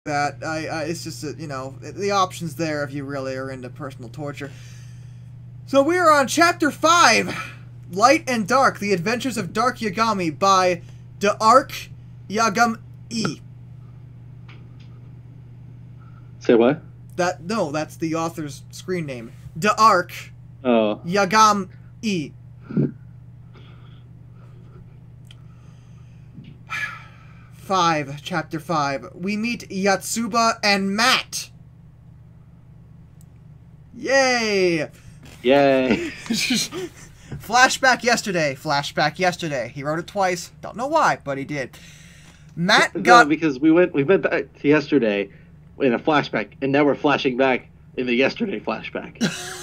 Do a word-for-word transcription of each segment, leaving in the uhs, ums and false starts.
that. I, I it's just a, you know, the options there if you really are into personal torture. So we are on chapter five, Light and Dark: The Adventures of Dark Yagami by D'Arc Yagami. Say what? That no, that's the author's screen name. D'Arc Oh. Yagami. Five, chapter five. We meet Yotsuba and Matt. Yay! Yay. Flashback yesterday. Flashback yesterday. He wrote it twice. Don't know why, but he did. Matt No, got because we went we went back to yesterday in a flashback, and now we're flashing back in the yesterday flashback.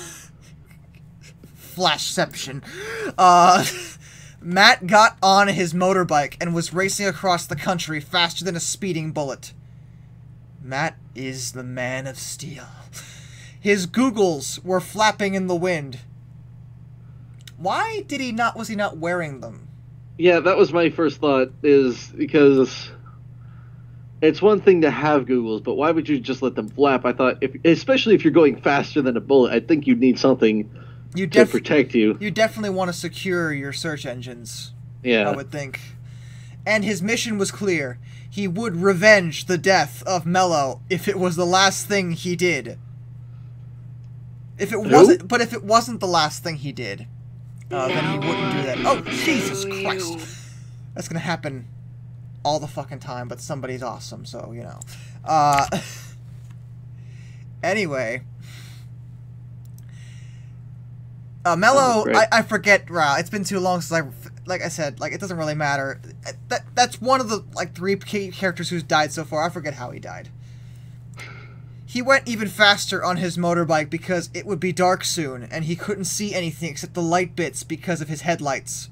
Flashception. Uh, Matt got on his motorbike and was racing across the country faster than a speeding bullet. Matt is the man of steel. His googles were flapping in the wind. Why did he not? Was he not wearing them? Yeah, that was my first thought. Is because it's one thing to have googles, but why would you just let them flap? I thought, if especially if you're going faster than a bullet, I think you'd need something You to def- protect you. You definitely want to secure your search engines. Yeah. I would think. And his mission was clear. He would revenge the death of Mello if it was the last thing he did. If it Who? wasn't, but if it wasn't the last thing he did, uh, then he wouldn't do that. Oh, Jesus Christ! That's gonna happen all the fucking time. But somebody's awesome, so you know. Uh, anyway. Uh, Mello, Oh, I, I forget. Wow, it's been too long since I, like I said, like it doesn't really matter. That that's one of the like three key characters who's died so far. I forget how he died. He went even faster on his motorbike because it would be dark soon, and he couldn't see anything except the light bits because of his headlights.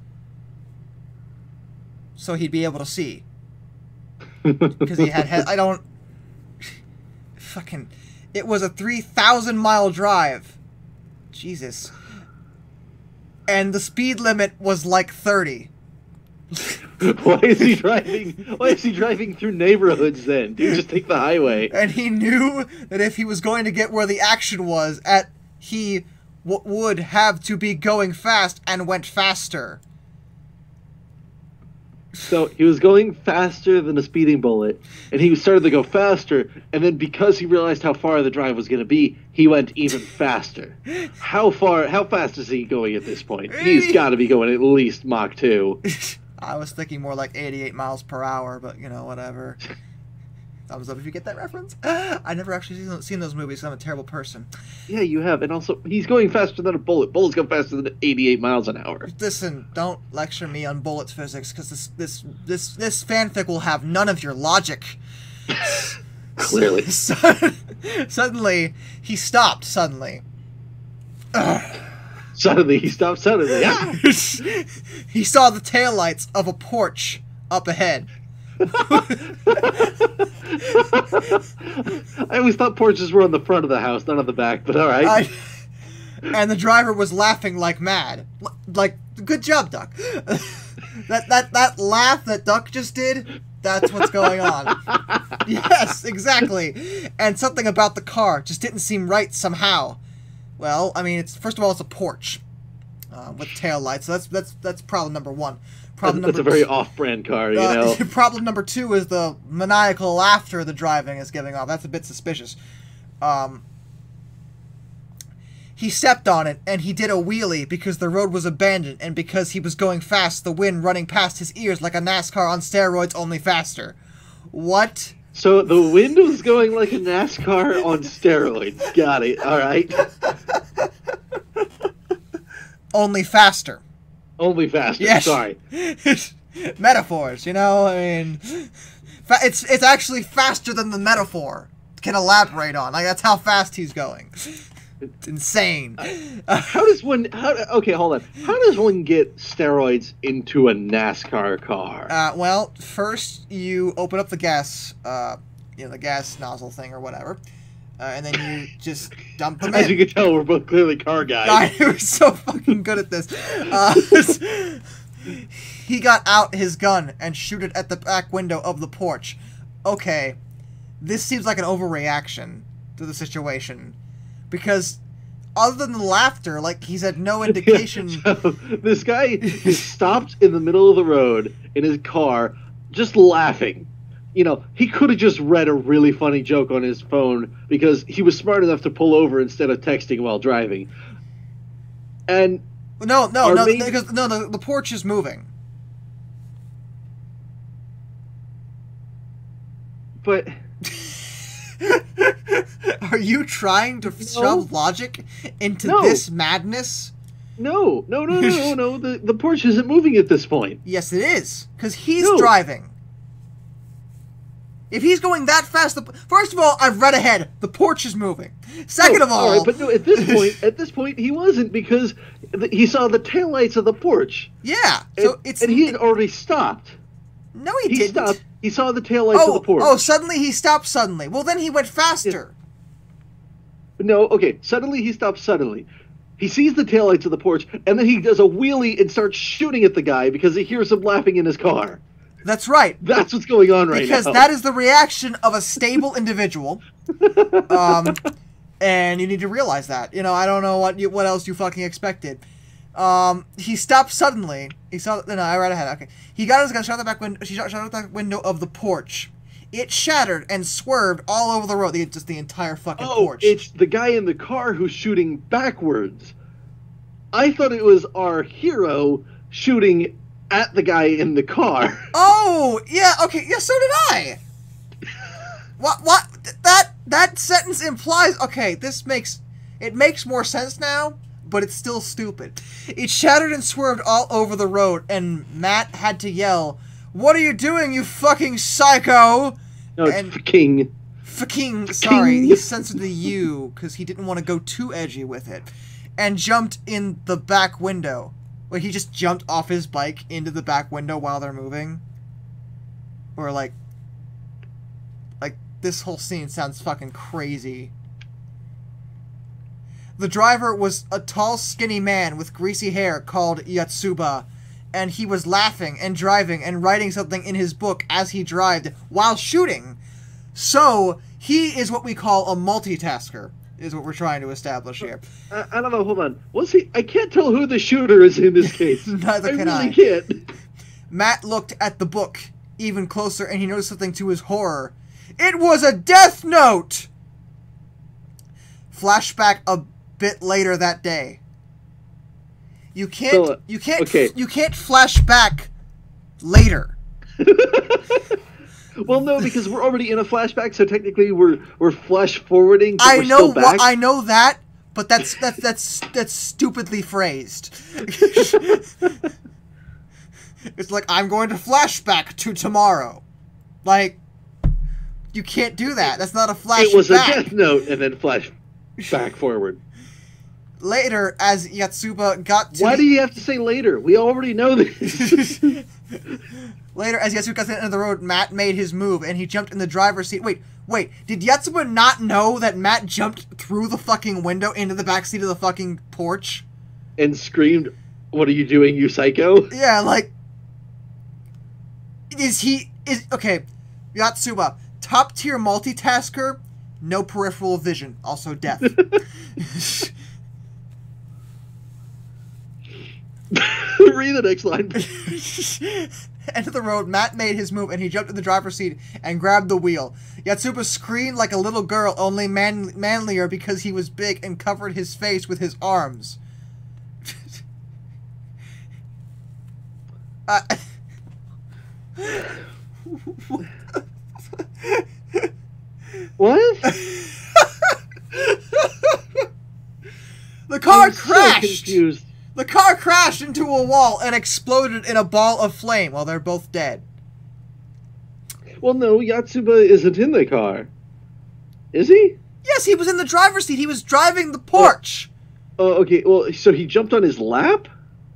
So he'd be able to see. Because he had head. I don't. Fucking. It was a three thousand mile drive. Jesus. And the speed limit was like thirty. Why is he driving? Why is he driving through neighborhoods then? Dude, just take the highway. And he knew that if he was going to get where the action was, at he w would have to be going fast, and went faster. So he was going faster than a speeding bullet, and he started to go faster, and then because he realized how far the drive was going to be, he went even faster. How far, how fast is he going at this point? He's got to be going at least Mach two. I was thinking more like eighty-eight miles per hour, but you know, whatever. Thumbs up if you get that reference. I never actually seen, seen those movies, so I'm a terrible person. Yeah, you have, and also, he's going faster than a bullet. Bullets go faster than eighty-eight miles an hour. Listen, don't lecture me on bullets physics, because this, this, this, this fanfic will have none of your logic. Clearly. Suddenly, he stopped, suddenly. Ugh. Suddenly, he stopped suddenly. Ah! He saw the taillights of a porch up ahead. I always thought porches were on the front of the house, not on the back, but alright. I, and the driver was laughing like mad. L like, good job, Duck. that, that, that laugh that Duck just did, that's what's going on. Yes, exactly. And something about the car just didn't seem right somehow. Well, I mean, it's first of all, it's a porch uh, with tail lights, so that's, that's, that's problem number one. Problem That's number a very two, off-brand car, you uh, know. Problem number two is the maniacal laughter the driving is giving off. That's a bit suspicious. Um, he stepped on it, and he did a wheelie because the road was abandoned, and because he was going fast, the wind running past his ears like a NASCAR on steroids, only faster. What? So the wind was going like a NASCAR on steroids. Got it. Alright. Only faster. Only faster. Yes. Sorry. Metaphors, you know? I mean, fa it's it's actually faster than the metaphor can elaborate on. Like, that's how fast he's going. It's insane. Uh, how does one... How, okay, hold on. How does one get steroids into a NASCAR car? Uh, well, first you open up the gas, uh, you know, the gas nozzle thing or whatever, uh, and then you just dump them As in. you can tell, we're both clearly car guys. I was so fucking good at this. Uh, he got out his gun and shoot it at the back window of the porch. Okay, this seems like an overreaction to the situation. Because other than the laughter, like, he's had no indication... So, this guy is stopped in the middle of the road in his car, just laughing. You know, he could have just read a really funny joke on his phone because he was smart enough to pull over instead of texting while driving. And... No, no, no, main... because, no, the, the porch is moving. But... Are you trying to no. shove logic into no. this madness? No, no, no, no, no, no. The, the porch isn't moving at this point. Yes, it is. Because he's no. driving. If he's going that fast... The, first of all, I've read ahead. The porch is moving. Second no, of all... all right, but no, at this point, at this point, he wasn't because he saw the taillights of the porch. Yeah. So and, it's... And he had already stopped. No, he, he didn't. Stopped. He saw the taillights oh, of the porch. Oh, suddenly he stopped suddenly. Well, then he went faster. Yeah. No, okay. Suddenly he stops suddenly. He sees the taillights of the porch, and then he does a wheelie and starts shooting at the guy because he hears him laughing in his car. That's right. That's what's going on right because now. Because that is the reaction of a stable individual. um, and you need to realize that. You know, I don't know what you, what else you fucking expected. Um, he stopped suddenly. He saw. No, I read ahead. Okay. He got his gun, shot the back window. She shot, shot out the back window of the porch. It shattered and swerved all over the road. The, just the entire fucking oh, porch. It's the guy in the car who's shooting backwards. I thought it was our hero shooting at the guy in the car. Oh, yeah. Okay. Yeah. So did I. what? What? That that sentence implies. Okay. This makes it makes more sense now. But it's still stupid. It shattered and swerved all over the road, and Matt had to yell, "What are you doing, you fucking psycho?" No, it's and fucking. Fucking, sorry, he censored the U, because he didn't want to go too edgy with it. And jumped in the back window. Like, he just jumped off his bike into the back window while they're moving. Or, like... Like, this whole scene sounds fucking crazy. The driver was a tall, skinny man with greasy hair called Yatsuba, and he was laughing and driving and writing something in his book as he drove while shooting. So, he is what we call a multitasker, is what we're trying to establish here. I, I don't know, hold on. Was he? I can't tell who the shooter is in this case. Neither I can really I. can't. Matt looked at the book even closer, and he noticed something to his horror. It was a death note! Flashback a bit later that day. You can't So, uh, you can't okay. you can't flash back later. Well, no, because we're already in a flashback, so technically we're we're flash forwarding. But I we're know still back. wh- I know that, but that's that's that's that's stupidly phrased. It's like, I'm going to flashback to tomorrow. Like, you can't do that. That's not a flashback. It was a death note and then flash back forward. Later, as Yatsuba got to Why the... do you have to say later? We already know this. Later, as Yatsuba got to the end of the road, Matt made his move, and he jumped in the driver's seat. Wait, wait, did Yatsuba not know that Matt jumped through the fucking window into the backseat of the fucking porch? And screamed, "What are you doing, you psycho?" Yeah, like... Is he... is Okay, Yatsuba, top-tier multitasker, no peripheral vision, also deaf. Read the next line. End of the road, Matt made his move, and he jumped in the driver's seat and grabbed the wheel. Yatsuba screamed like a little girl, only man manlier because he was big and covered his face with his arms. uh, What? The car I'm crashed! So confused. The car crashed into a wall and exploded in a ball of flame while they're both dead. Well, no, Yatsuba isn't in the car. Is he? Yes, he was in the driver's seat. He was driving the porch. Oh, okay. Well, so he jumped on his lap?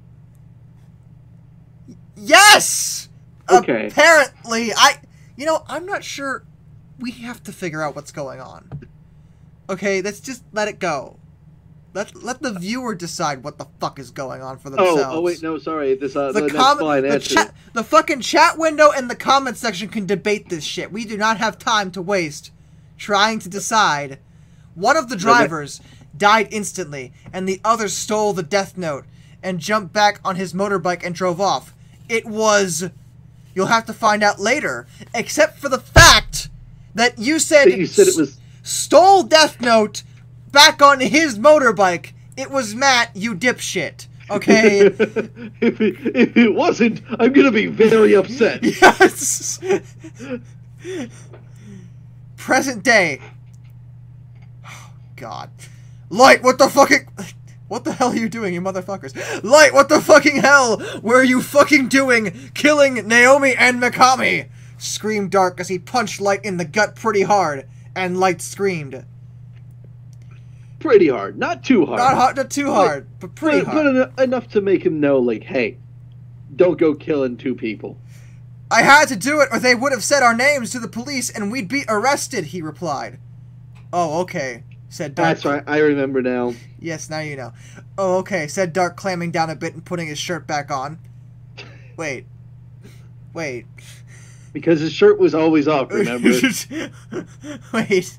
Yes! Okay. Apparently, I... You know, I'm not sure... We have to figure out what's going on. Okay, let's just let it go. Let let the viewer decide what the fuck is going on for themselves. Oh, oh wait, no, sorry. This uh, The, the, com- next line the, answer. chat, the fucking chat window and the comment section can debate this shit. We do not have time to waste trying to decide. One of the drivers died instantly, and the other stole the death note and jumped back on his motorbike and drove off. It was... You'll have to find out later, except for the fact that you said... That you said it was... Stole death note back on his motorbike. It was Matt, you dipshit. Okay? if, it, if it wasn't, I'm gonna be very upset. Yes! Present day. Oh, God. Light, what the fucking... What the hell are you doing, you motherfuckers? Light, what the fucking hell were you fucking doing killing Naomi and Mikami? Screamed Dark as he punched Light in the gut pretty hard, and Light screamed. Pretty hard. Not too hard. Not hard, not too hard, like, but pretty but, hard. But en- enough to make him know, like, hey, don't go killing two people. I had to do it or they would have said our names to the police and we'd be arrested, he replied. Oh, okay, said Dark. That's right, I remember now. Yes, now you know. Oh, okay, said Dark, clamming down a bit and putting his shirt back on. Wait. Wait. Because his shirt was always off, remember? Wait.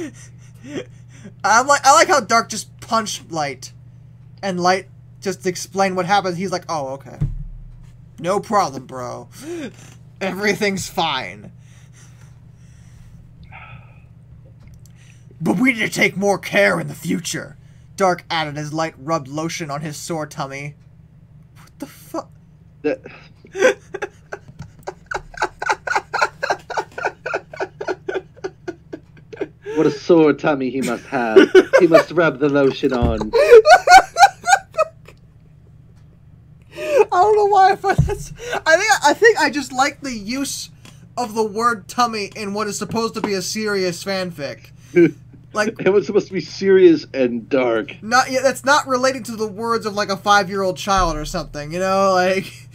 I like I like how Dark just punched Light, and Light just explained what happened. He's like, "Oh, okay, no problem, bro. Everything's fine." But we need to take more care in the future, Dark added as Light rubbed lotion on his sore tummy. What the fuck? That... What a sore tummy he must have. He must rub the lotion on. I don't know why I find that. I think I think I just like the use of the word tummy in what is supposed to be a serious fanfic. Like it was supposed to be serious and dark. Not yeah, that's not relating to the words of like a five-year-old child or something. You know, like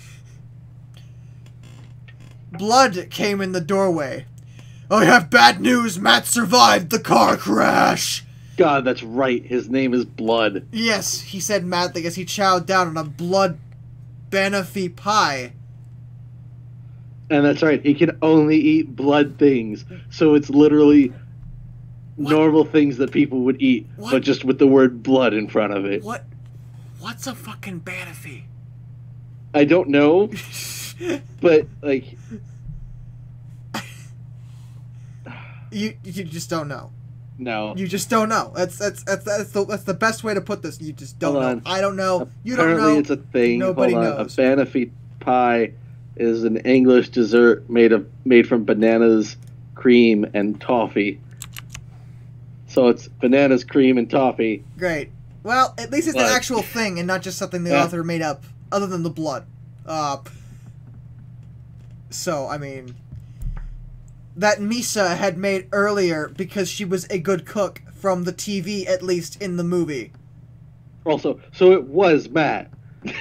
blood came in the doorway. I have bad news. Matt survived the car crash. God, that's right. His name is Blood. Yes, he said madly as he chowed down on a blood banoffee pie. And that's right. He can only eat blood things. So it's literally what? normal things that people would eat, what? but just with the word blood in front of it. What? What's a fucking banoffee? I don't know. But, like... You you just don't know. No. You just don't know. That's that's that's that's the, that's the best way to put this. You just don't Hold know. on. I don't know. You Apparently don't know. it's a thing. Nobody Hold on. knows. A banoffee pie is an English dessert made of made from bananas, cream, and toffee. So it's bananas, cream, and toffee. Great. Well, at least it's but, an actual thing and not just something the yeah. author made up, other than the blood. Uh. So I mean. That Misa had made earlier because she was a good cook from the T V, at least in the movie. Also, so it was Matt.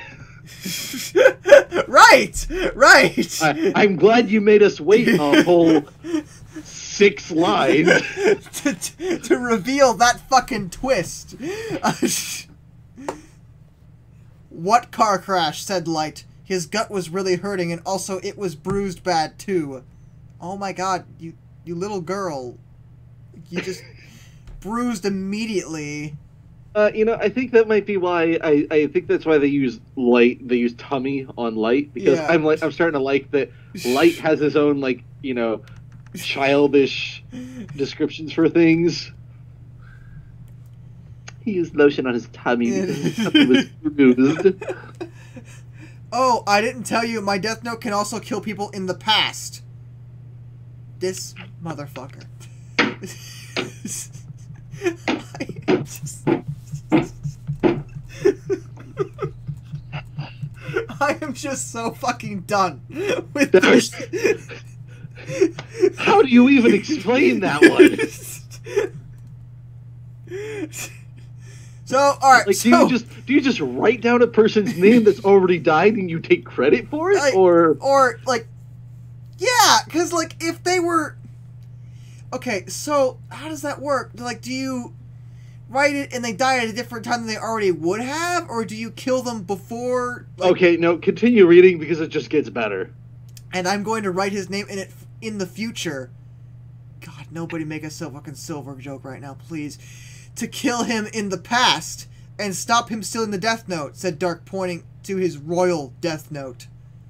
Right! Right! I, I'm glad you made us wait a whole six lines. to, to, to reveal that fucking twist. What car crash, said Light. His gut was really hurting and also it was bruised bad too. Oh my god, you you little girl. You just bruised immediately. Uh, you know, I think that might be why I, I think that's why they use Light they use tummy on Light, because Yeah. I'm like I'm starting to like that Light has his own, like, you know, childish descriptions for things. He used lotion on his tummy because his tummy was bruised. Oh, I didn't tell you, my death note can also kill people in the past. This motherfucker. I am just... I am just so fucking done with this. How do you even explain that one? So, alright, like, so... do you just do you just write down a person's name that's already died and you take credit for it, I, or or like, yeah, because like if they were, okay, so how does that work? Like, do you write it and they die at a different time than they already would have, or do you kill them before? Like, okay, no, continue reading because it just gets better. And I'm going to write his name in it in the future. God, nobody make a fucking silver joke right now, please. To kill him in the past and stop him stealing the Death Note, said Dark, pointing to his royal Death Note.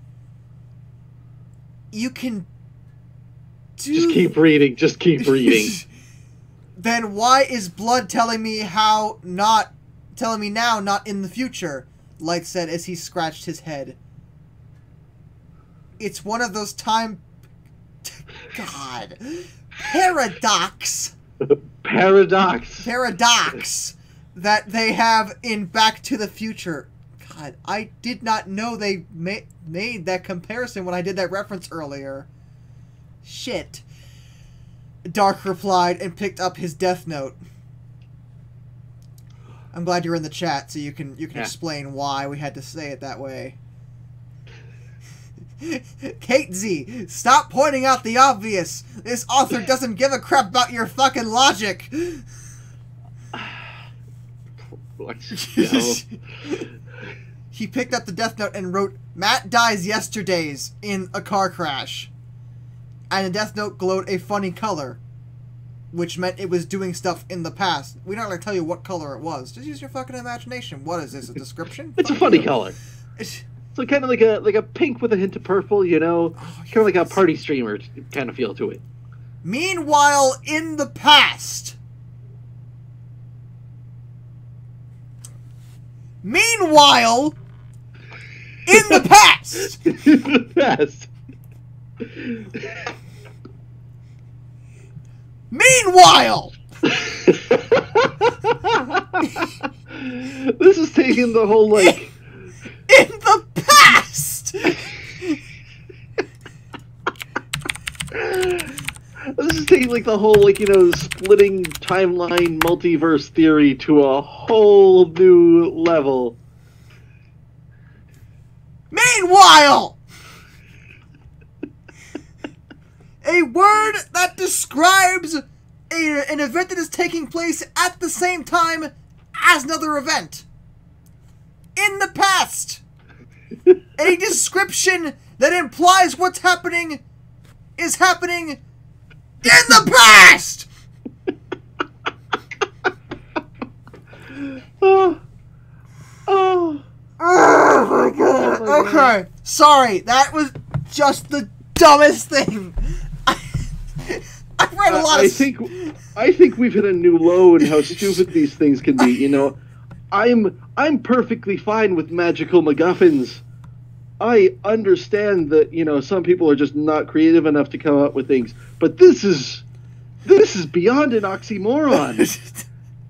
You can do... Just keep reading, just keep reading. Then why is Blood telling me how not... telling me now, not in the future? Light said as he scratched his head. It's one of those time... God. Paradox. Paradox. Paradox that they have in Back to the Future. God, I did not know they ma made that comparison when I did that reference earlier. Shit. Dark replied and picked up his Death Note. I'm glad you're in the chat so you can you can yeah. explain why we had to say it that way. Kate Z, stop pointing out the obvious. This author doesn't give a crap about your fucking logic. He picked up the Death Note and wrote, Matt dies yesterdays in a car crash. And the Death Note glowed a funny color, which meant it was doing stuff in the past. We're not going to tell you what color it was. Just use your fucking imagination. What is this, a description? It's a funny color. It's so kind of like a like a pink with a hint of purple, you know? Oh, kind of like a party streamer kind of feel to it. Meanwhile, in the past... Meanwhile, in the past. In the past. Meanwhile. This is taking the whole like. In the past. This is taking like the whole like you know splitting timeline multiverse theory to a whole new level. Meanwhile, a word that describes a, an event that is taking place at the same time as another event. In the past. A description that implies what's happening is happening in the past! Oh. Oh. Oh my god. Oh my Okay. God. Sorry, that was just the dumbest thing. I've read a lot I of... think I think we've hit a new low in how stupid these things can be, you know. I'm I'm perfectly fine with magical MacGuffins. I understand that, you know, some people are just not creative enough to come up with things, but this is this is beyond an oxymoron.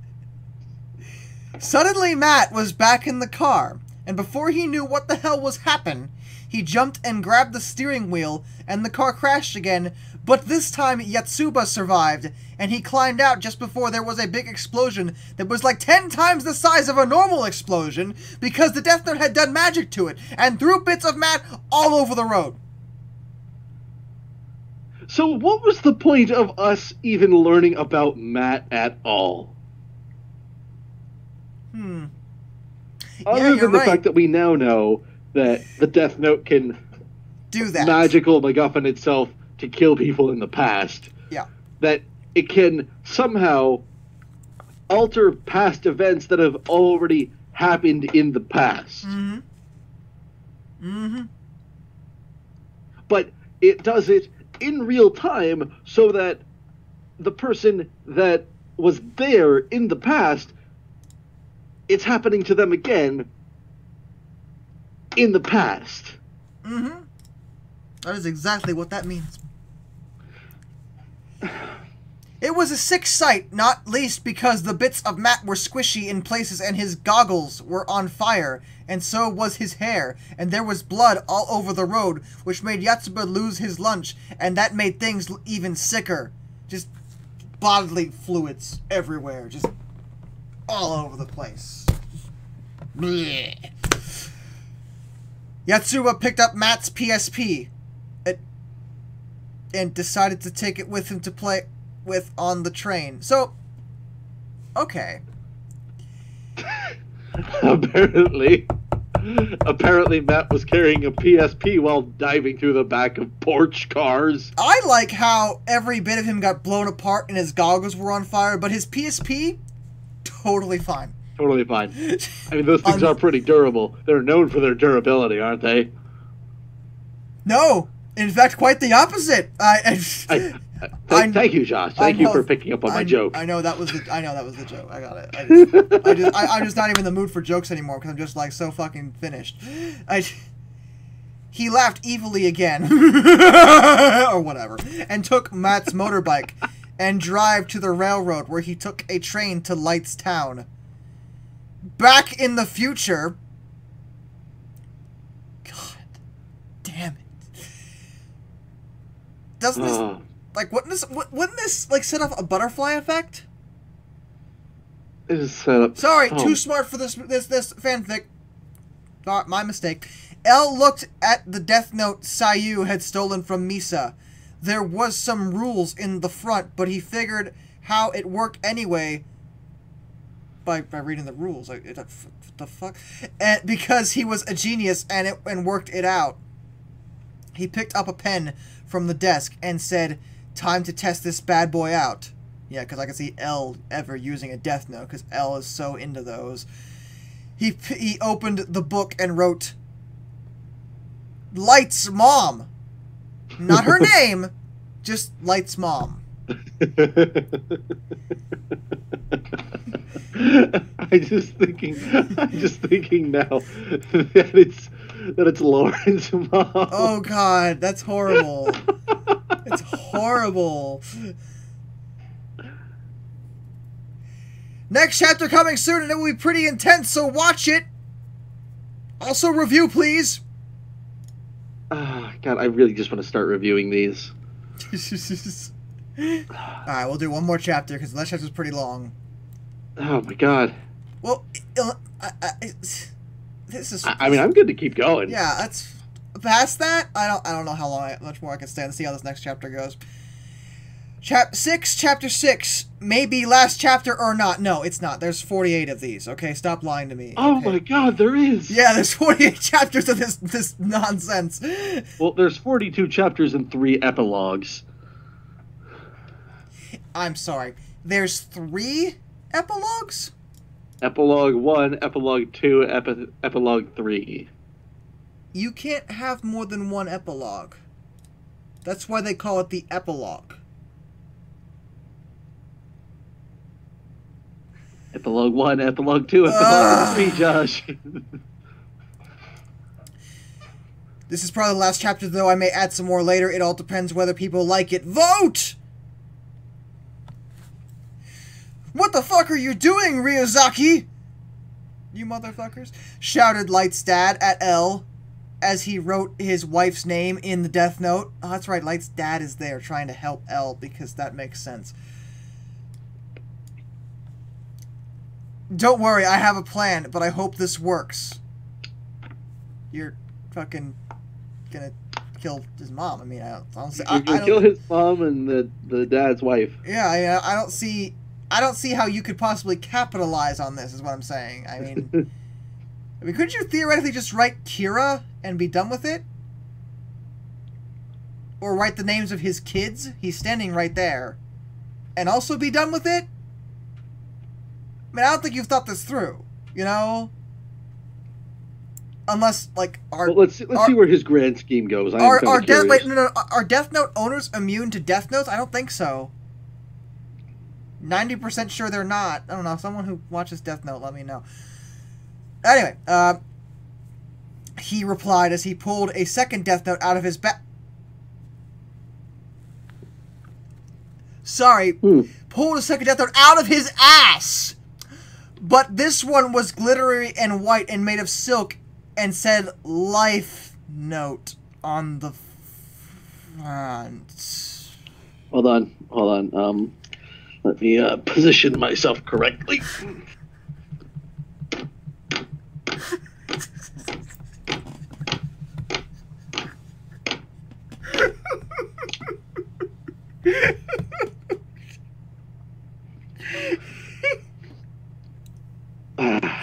Suddenly Matt was back in the car, and before he knew what the hell was happening, he jumped and grabbed the steering wheel, and the car crashed again, but this time Yatsuba survived, and he climbed out just before there was a big explosion that was like ten times the size of a normal explosion, because the Death Note had done magic to it, and threw bits of Matt all over the road. So what was the point of us even learning about Matt at all? Hmm. Other yeah, than you're the right. fact that we now know that the Death Note can do that. Magical MacGuffin itself to kill people in the past. Yeah. That it can somehow alter past events that have already happened in the past. Mm-hmm. Mm-hmm. But it does it in real time so that the person that was there in the past, it's happening to them again in the past. Mm-hmm. That is exactly what that means. It was a sick sight, not least because the bits of Matt were squishy in places and his goggles were on fire, and so was his hair, and there was blood all over the road, which made Yatsuba lose his lunch, and that made things even sicker. Just bodily fluids everywhere, just all over the place. Blech. Yatsuba picked up Matt's P S P and, and decided to take it with him to play with on the train. So, okay. apparently, apparently Matt was carrying a P S P while diving through the back of Porsche cars. I like how every bit of him got blown apart and his goggles were on fire, but his P S P, totally fine. Totally fine. I mean, those things um, are pretty durable. They're known for their durability, aren't they? No, in fact, quite the opposite. I, I, I, I th- thank you, Josh. Thank I you know, for picking up on I, my joke. I know that was the. I know that was the joke. I got it. I just, I just, I, I'm just not even in the mood for jokes anymore because I'm just like so fucking finished. I. He laughed evilly again, or whatever, and took Matt's motorbike and drive to the railroad where he took a train to Lights Town. Back in the future. God damn it. Doesn't this, Uh, like, wouldn't this, wouldn't this, like, set off a butterfly effect? it is set up. Sorry, Oh. too smart for this, this, this fanfic. Uh, my mistake. L looked at the Death Note Sayu had stolen from Misa. There was some rules in the front, but he figured how it worked anyway by by reading the rules. Like, it, what the fuck? And because he was a genius and it and worked it out. He picked up a pen from the desk and said, "Time to test this bad boy out." Yeah, because I can see L ever using a Death Note, because L is so into those. He he opened the book and wrote, "Light's mom." Not her name, just Light's mom. I just thinking, I'm just thinking now that it's that it's Lauren's mom. Oh God, that's horrible. It's horrible. Next chapter coming soon, and it will be pretty intense, so watch it. Also, review, please. Ah, God, I really just want to start reviewing these. Alright, we'll do one more chapter, because the last chapter is pretty long. Oh my God. Well, I, I, I, this is... I, I mean, I'm good to keep going. Yeah, that's... Past that, I don't I don't know how long, I, much more I can stay and see how this next chapter goes. Chap six, chapter six, maybe last chapter or not. No, it's not. There's forty-eight of these. Okay, stop lying to me. Oh okay? my God, there is. Yeah, there's forty-eight chapters of this this nonsense. Well, there's forty-two chapters and three epilogues. I'm sorry. There's three epilogues? Epilogue one, epilogue two, epi- epilogue three. You can't have more than one epilogue. That's why they call it the epilogue. Epilogue one, epilogue two, epilogue Ugh. three, Josh. This is probably the last chapter, though I may add some more later. It all depends whether people like it. Vote! What the fuck are you doing, Ryuzaki? You motherfuckers. Shouted Light's dad at L as he wrote his wife's name in the Death Note. Oh, that's right, Light's dad is there trying to help L because that makes sense. Don't worry, I have a plan, but I hope this works. You're fucking gonna kill his mom. I mean, I don't, I don't see... I, You're gonna I kill don't, his mom and the, the dad's wife. yeah, I, I don't see... I don't see how you could possibly capitalize on this, is what I'm saying. I mean... I mean, couldn't you theoretically just write Kira and be done with it? Or write the names of his kids? He's standing right there. And also be done with it? I mean, I don't think you've thought this through, you know? Unless, like, our... Well, let's let's our, see where his grand scheme goes. I am Are, kinda are, death, curious. wait, no, no, are Death Note owners immune to Death Notes? I don't think so. ninety percent sure they're not. I don't know. Someone who watches Death Note, let me know. Anyway, uh, he replied as he pulled a second Death Note out of his back. Sorry. Hmm. Pulled a second Death Note out of his ass! But this one was glittery and white and made of silk and said Life Note on the front. Hold on, hold on. Um, let me uh, position myself correctly. Ah.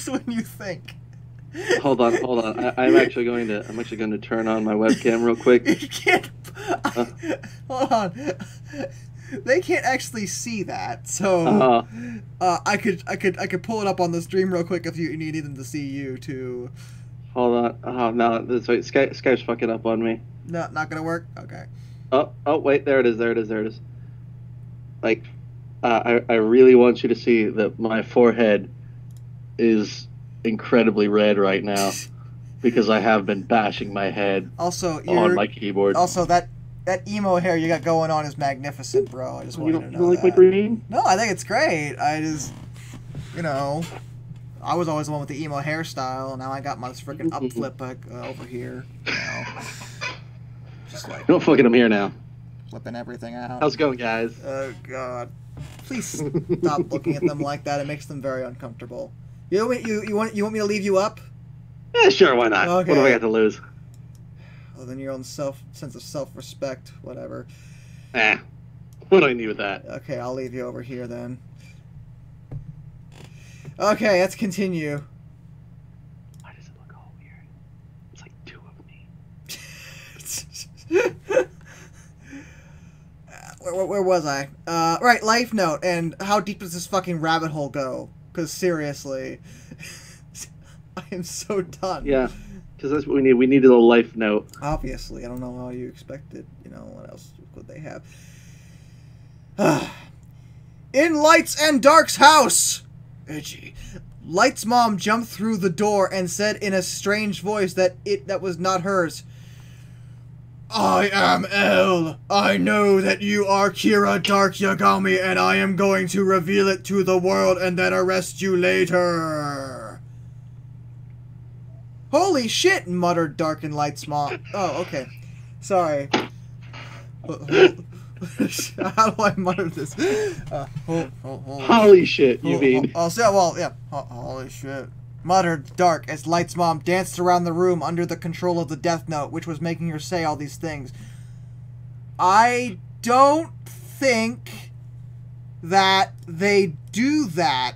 Just when you think. Hold on, hold on. I, I'm actually going to. I'm actually going to turn on my webcam real quick. You can't. I, hold on. They can't actually see that, so Uh, uh, I could, I could, I could pull it up on the stream real quick if you need them to see you too. hold on. Oh no, this wait. Skype, Skype's fucking up on me. No, not gonna work. Okay. Oh, oh, wait. There it is. There it is. There it is. Like, uh, I, I really want you to see that my forehead is incredibly red right now because I have been bashing my head Also, on you're my keyboard. also that that emo hair you got going on is magnificent, bro. I just you wanted don't, to you know don't like that. my green? No, I think it's great. I just, you know, I was always the one with the emo hairstyle. Now I got my freaking up flip like, uh, over here. You know, just like Don't fucking I'm here now. flipping everything out. How's it going, guys? Oh God! Please stop looking at them like that. It makes them very uncomfortable. You want you you want you want me to leave you up? Yeah, sure. Why not? Okay. What do I got to lose? Well, then your own self sense of self-respect, whatever. Eh. What do I need with that? Okay, I'll leave you over here then. Okay, let's continue. Why does it look all weird? It's like two of me. where, where, where was I? Uh, right, life note. And how deep does this fucking rabbit hole go? Because seriously, I am so done. Yeah, because that's what we need. We needed a life note. Obviously, I don't know how you expected. You know, what else would they have? In Lights and Dark's house! Edgy. Light's mom jumped through the door and said in a strange voice that it that was not hers. I am El. I know that you are Kira Dark Yagami, and I am going to reveal it to the world and then arrest you later. Holy shit, muttered Dark and Light's mom. Oh, okay. Sorry. How do I mutter this? Uh, oh, oh, oh. Holy shit, you Oh, mean? Oh, oh, so, well, yeah. Oh, holy shit. Muttered Dark as Light's mom danced around the room under the control of the Death Note, which was making her say all these things. I don't think that they do that.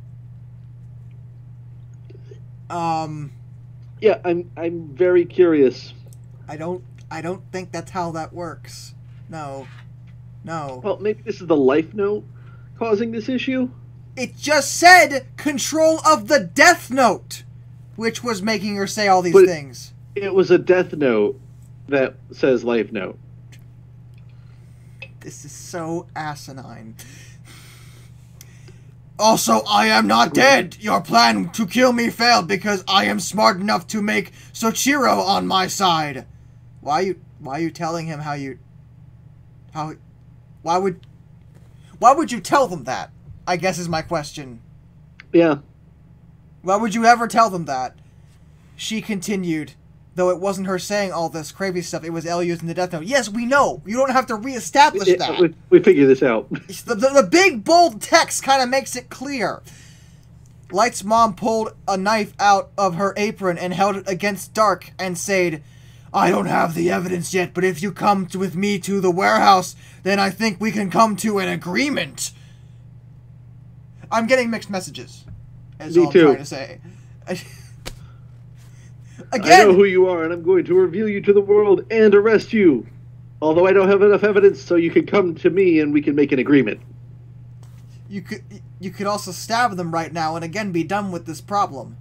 Um, Yeah, I'm I'm very curious. I don't, I don't think that's how that works. No. No. Well, maybe this is the life note causing this issue? It just said control of the Death Note, which was making her say all these But- things. It was a death note that says life note. This is so asinine. Also, I am not dead. Your plan to kill me failed because I am smart enough to make Soichiro on my side. Why are you why are you telling him how you how why would why would you tell them that? I guess is my question. Yeah. Why would you ever tell them that? She continued, though it wasn't her saying all this crazy stuff, it was Elle using the Death Note. Yes, we know. You don't have to reestablish It- that. we, we figured this out. The, the, the big bold text kind of makes it clear. Light's mom pulled a knife out of her apron and held it against Dark and said, I don't have the evidence yet, but if you come to, with me to the warehouse, then I think we can come to an agreement. I'm getting mixed messages. Is Me all I'm too. trying to say. I know Again, who you are, and I'm going to reveal you to the world and arrest you. Although I don't have enough evidence, so you can come to me and we can make an agreement. you could you could also stab them right now and again be done with this problem.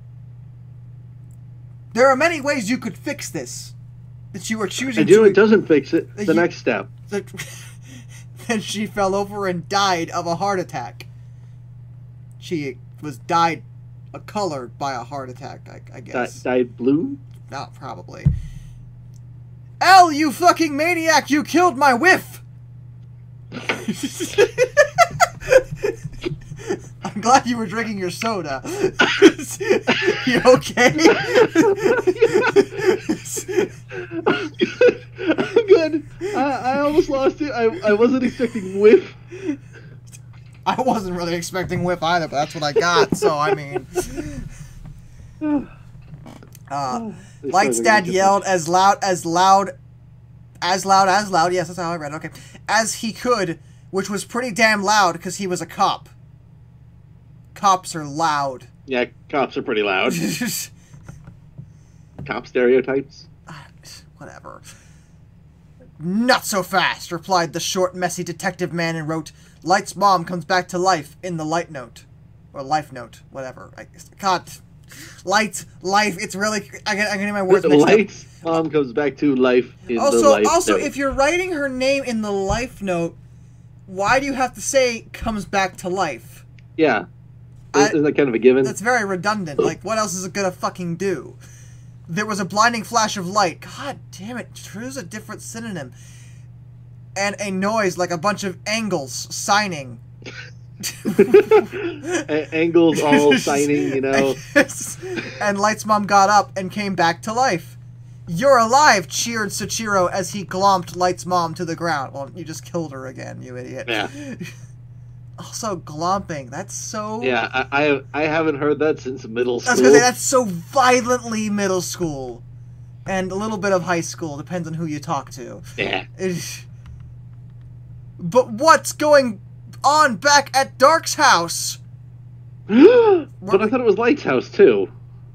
There are many ways you could fix this. That you are choosing And you know to... it doesn't fix it. Uh, The you- next step. that then she fell over and died of a heart attack. She was died a colored by a heart attack, I, I Di- guess. dyed blue? Not probably. Elle, you fucking maniac! You killed my whiff! I'm glad you were drinking your soda. You okay? I'm good. I, I almost lost it. I, I wasn't expecting whiff. I wasn't really expecting whiff either, but that's what I got, so I mean... Uh, Light's dad yelled as loud, as loud, as loud, as loud, yes, that's how I read it, okay, as he could, which was pretty damn loud, because he was a cop. Cops are loud. Yeah, cops are pretty loud. Cop stereotypes. Whatever. Not so fast, replied the short, messy detective man and wrote, Light's mom comes back to life in the light note. Or life note, whatever. I, God. Light, life, it's really... I get, I get my words mixed Light's up. mom comes back to life in also, the life Also, note. if you're writing her name in the life note, why do you have to say comes back to life? Yeah. I, Isn't that kind of a given? That's very redundant. Like, what else is it gonna fucking do? There was a blinding flash of light. God damn it, choose a different synonym. And a noise like a bunch of angles signing. Angles all signing, you know. And Light's mom got up and came back to life. You're alive, cheered Soichiro as he glomped Light's mom to the ground. Well, you just killed her again, you idiot. Yeah. Also, glomping. That's so... Yeah, I, I I haven't heard that since middle school. I was gonna say, that's so violently middle school. And a little bit of high school, depends on who you talk to. Yeah. It, but what's going on back at Dark's house? But I thought it was Light's house, too.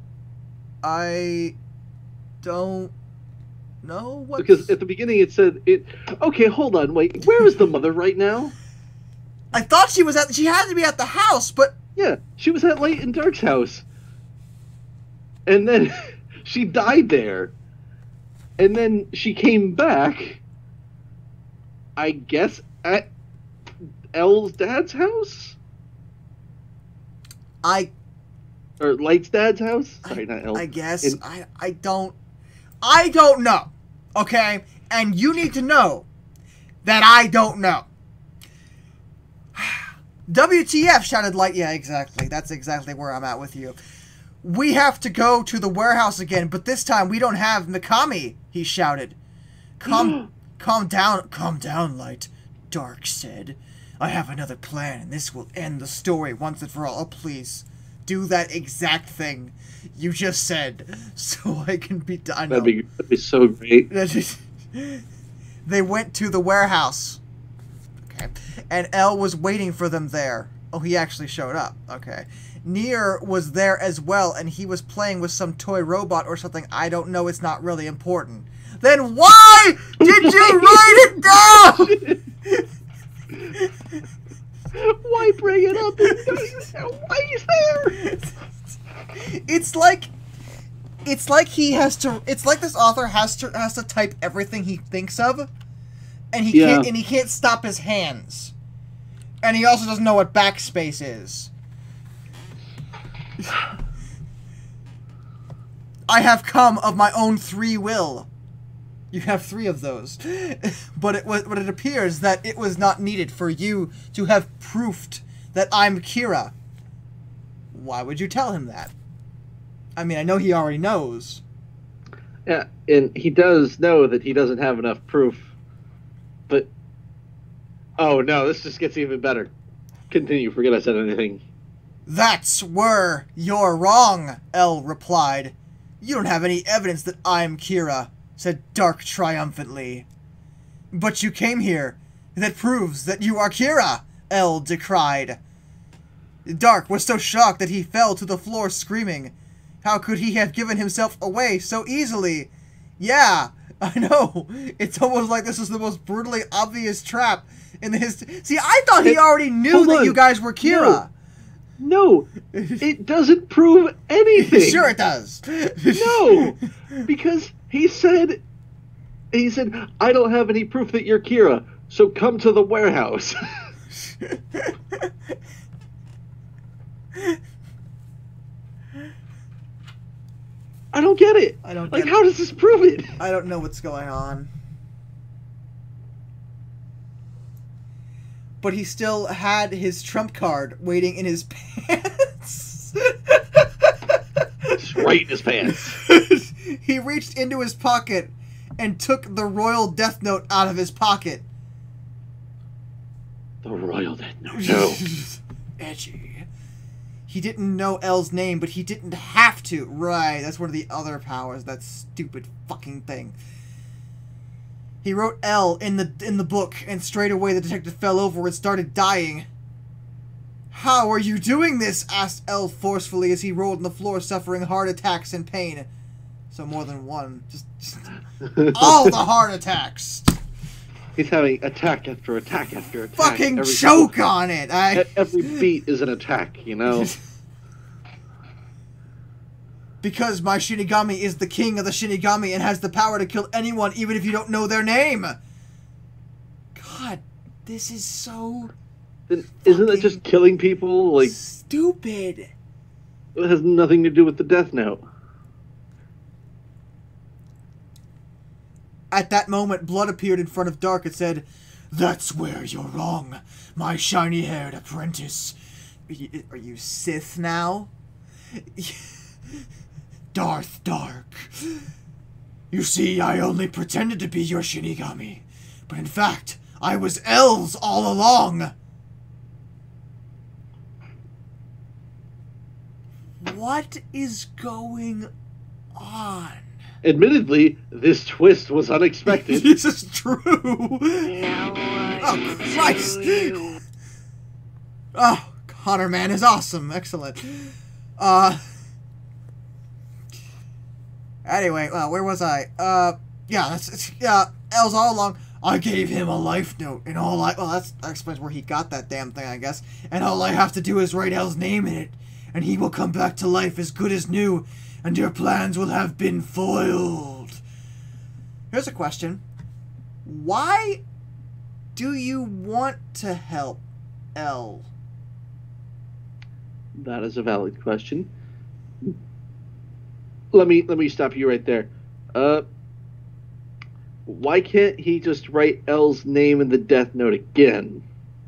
I don't know what... Because at the beginning it said... it. Okay, hold on, wait. Where is the mother right now? I thought she was at... She had to be at the house, but... Yeah, she was at Light and Dark's house. And then she died there. And then she came back, I guess, at Elle's dad's house? I... Or Light's dad's house? Sorry, I, not Elle. I guess. And, I, I don't... I don't know. Okay? And you need to know that I don't know. W T F, shouted Light. Yeah, exactly. That's exactly where I'm at with you. We have to go to the warehouse again, but this time we don't have Mikami, he shouted. Calm, calm down, calm down, Light, Dark said. I have another plan, and this will end the story once and for all. Oh, please, do that exact thing you just said, so I can be done. that'd be, that'd be so great. They went to the warehouse. Okay. And Elle was waiting for them there. Oh, he actually showed up. Okay. Nier was there as well, and he was playing with some toy robot or something. I don't know. It's not really important. Then why did you write it down? Why bring it up? Why is there? It's like... It's like he has to... It's like this author has to has to type everything he thinks of. And he Yeah. can't and he can't stop his hands. And he also doesn't know what backspace is. I have come of my own free will. You have three of those. But it was but it appears that it was not needed for you to have proofed that I'm Kira. Why would you tell him that? I mean, I know he already knows. Yeah, and he does know that he doesn't have enough proof. But, oh no, this just gets even better. Continue, forget I said anything. That's where you're wrong, Elle replied. You don't have any evidence that I'm Kira, said Dark triumphantly. But you came here. That proves that you are Kira, Elle decried. Dark was so shocked that he fell to the floor screaming. How could he have given himself away so easily? Yeah, I know. It's almost like this is the most brutally obvious trap in the history. See, I thought he already knew Hold that on. you guys were Kira. No, it doesn't prove anything. Sure it does. No, because he said, he said, I don't have any proof that you're Kira, so come to the warehouse. I don't get it. I don't like, get how it. does this prove it? I don't know what's going on. But he still had his trump card waiting in his pants. Just right in his pants. He reached into his pocket and took the Royal Death Note out of his pocket. The Royal Death Note. No. Edgy. He didn't know Elle's name, but he didn't have to. Right, that's one of the other powers, that stupid fucking thing. He wrote L in the in the book, and straight away the detective fell over and started dying. How are you doing this? Asked El forcefully as he rolled on the floor, suffering heart attacks and pain. So more than one. Just, just all the heart attacks. He's having attack after attack after attack. Fucking every choke single, on it. I... Every beat is an attack, you know? Because my Shinigami is the king of the Shinigami and has the power to kill anyone, even if you don't know their name. God, this is so... Then isn't it just killing people? Like, stupid. It has nothing to do with the Death Note. At that moment, blood appeared in front of Dark and said, "That's where you're wrong, my shiny-haired apprentice. Are you, are you Sith now? Darth Dark. You see, I only pretended to be your Shinigami, but in fact, I was L's all along." What is going on? Admittedly, this twist was unexpected. This is true. Now Oh, Christ. Oh, Connor Man is awesome. Excellent. Uh. Anyway, well, where was I? Uh, yeah, that's, it's, yeah, L's all along. I gave him a life note, and all I, well, that's, that explains where he got that damn thing, I guess. And all I have to do is write L's name in it, and he will come back to life as good as new, and your plans will have been foiled. Here's a question. Why do you want to help L? That is a valid question. Let me let me stop you right there. Uh, why can't he just write L's name in the Death Note again?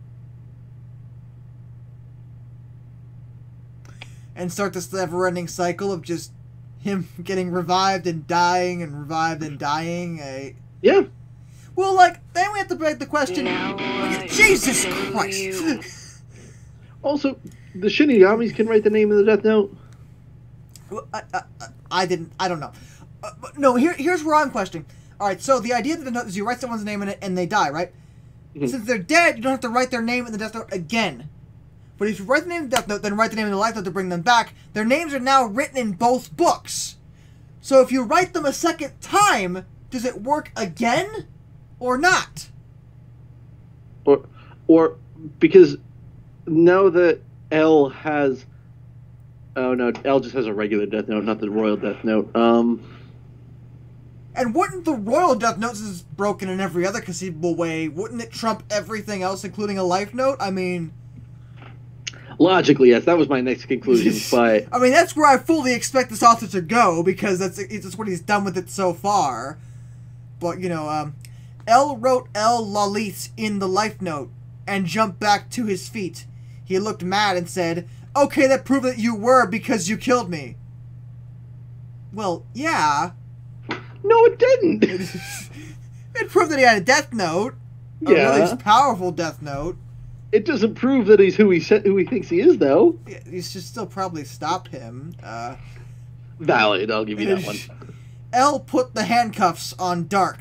And start this never-ending cycle of just him getting revived and dying and revived and dying. I... Yeah. Well, like, then we have to break the question. Now I Jesus do Christ! you. Also, the Shinigamis can write the name in the Death Note. Well, I, I, I didn't. I don't know. Uh, but no, here, here's where I'm questioning. All right, so the idea of the note is you write someone's name in it and they die, right? Mhm. Since they're dead, you don't have to write their name in the Death Note again. But if you write the name in the Death Note, then write the name in the Life Note to bring them back, their names are now written in both books. So if you write them a second time, does it work again or not? Or, or because now that L has, oh no, L just has a regular Death Note, not the Royal Death Note. Um, And wouldn't the Royal Death Note, since it's broken in every other conceivable way, wouldn't it trump everything else, including a Life Note? I mean... logically, yes, that was my next conclusion, but... I mean, that's where I fully expect this author to go, because that's, it's just what he's done with it so far. But, you know, um... L wrote L Lalit in the Life Note, and jumped back to his feet. He looked mad and said, "Okay, that proved that you were because you killed me." Well, yeah. No, it didn't! It proved that he had a Death Note. A Yeah. really powerful Death Note. It doesn't prove that he's who he said, who he thinks he is, though. Yeah, you should still probably stop him. Uh, Valid, I'll give you that one. L put the handcuffs on Dark.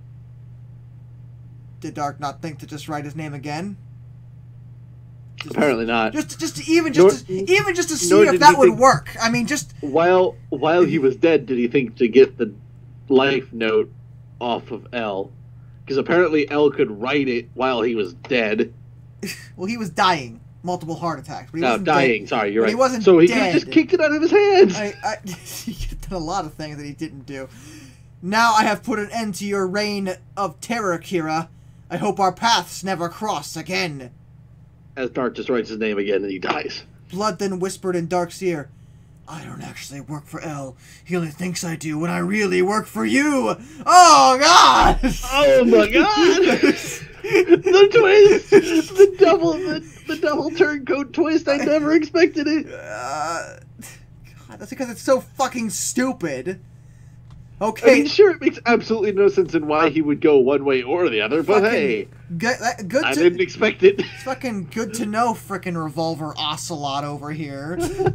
Did Dark not think to just write his name again? Just, Apparently not. Just, just to, even Nor- just, to, even just to see nor if did that he would think- work. I mean, just While while he was dead, did he think to get the Life Note off of L? Because apparently L could write it while he was dead. well, he was dying, multiple heart attacks. But he No, wasn't dying. dead. Sorry, you're But right. he wasn't so he dead. could have just kicked it out of his hands. I, I, he could have done a lot of things that he didn't do. Now I have put an end to your reign of terror, Kira. I hope our paths never cross again. As Dark just writes his name again and he dies. Blood then whispered in Dark's ear, "I don't actually work for L. He only thinks I do when I really work for you." Oh, God! Oh my god! The twist! The double the, the double turncoat twist, I never expected it. Uh, God, that's because it's so fucking stupid. I Okay, mean, sure, it makes absolutely no sense in why he would go one way or the other, but fucking hey, good, that- good I to, didn't expect it. it's fucking good to know, frickin' Revolver Ocelot over here.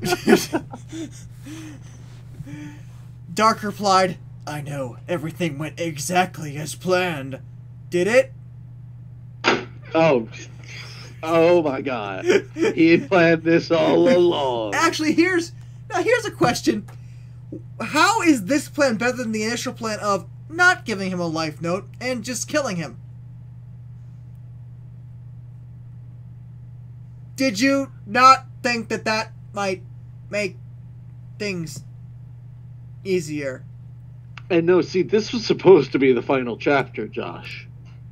Dark replied, "I know, everything went exactly as planned. Did it?" Oh, Oh my god. He had planned this all along. Actually, here's now here's a question. How is this plan better than the initial plan of not giving him a life note and just killing him? Did you not think that that might make things easier? And no, see, this was supposed to be the final chapter, Josh.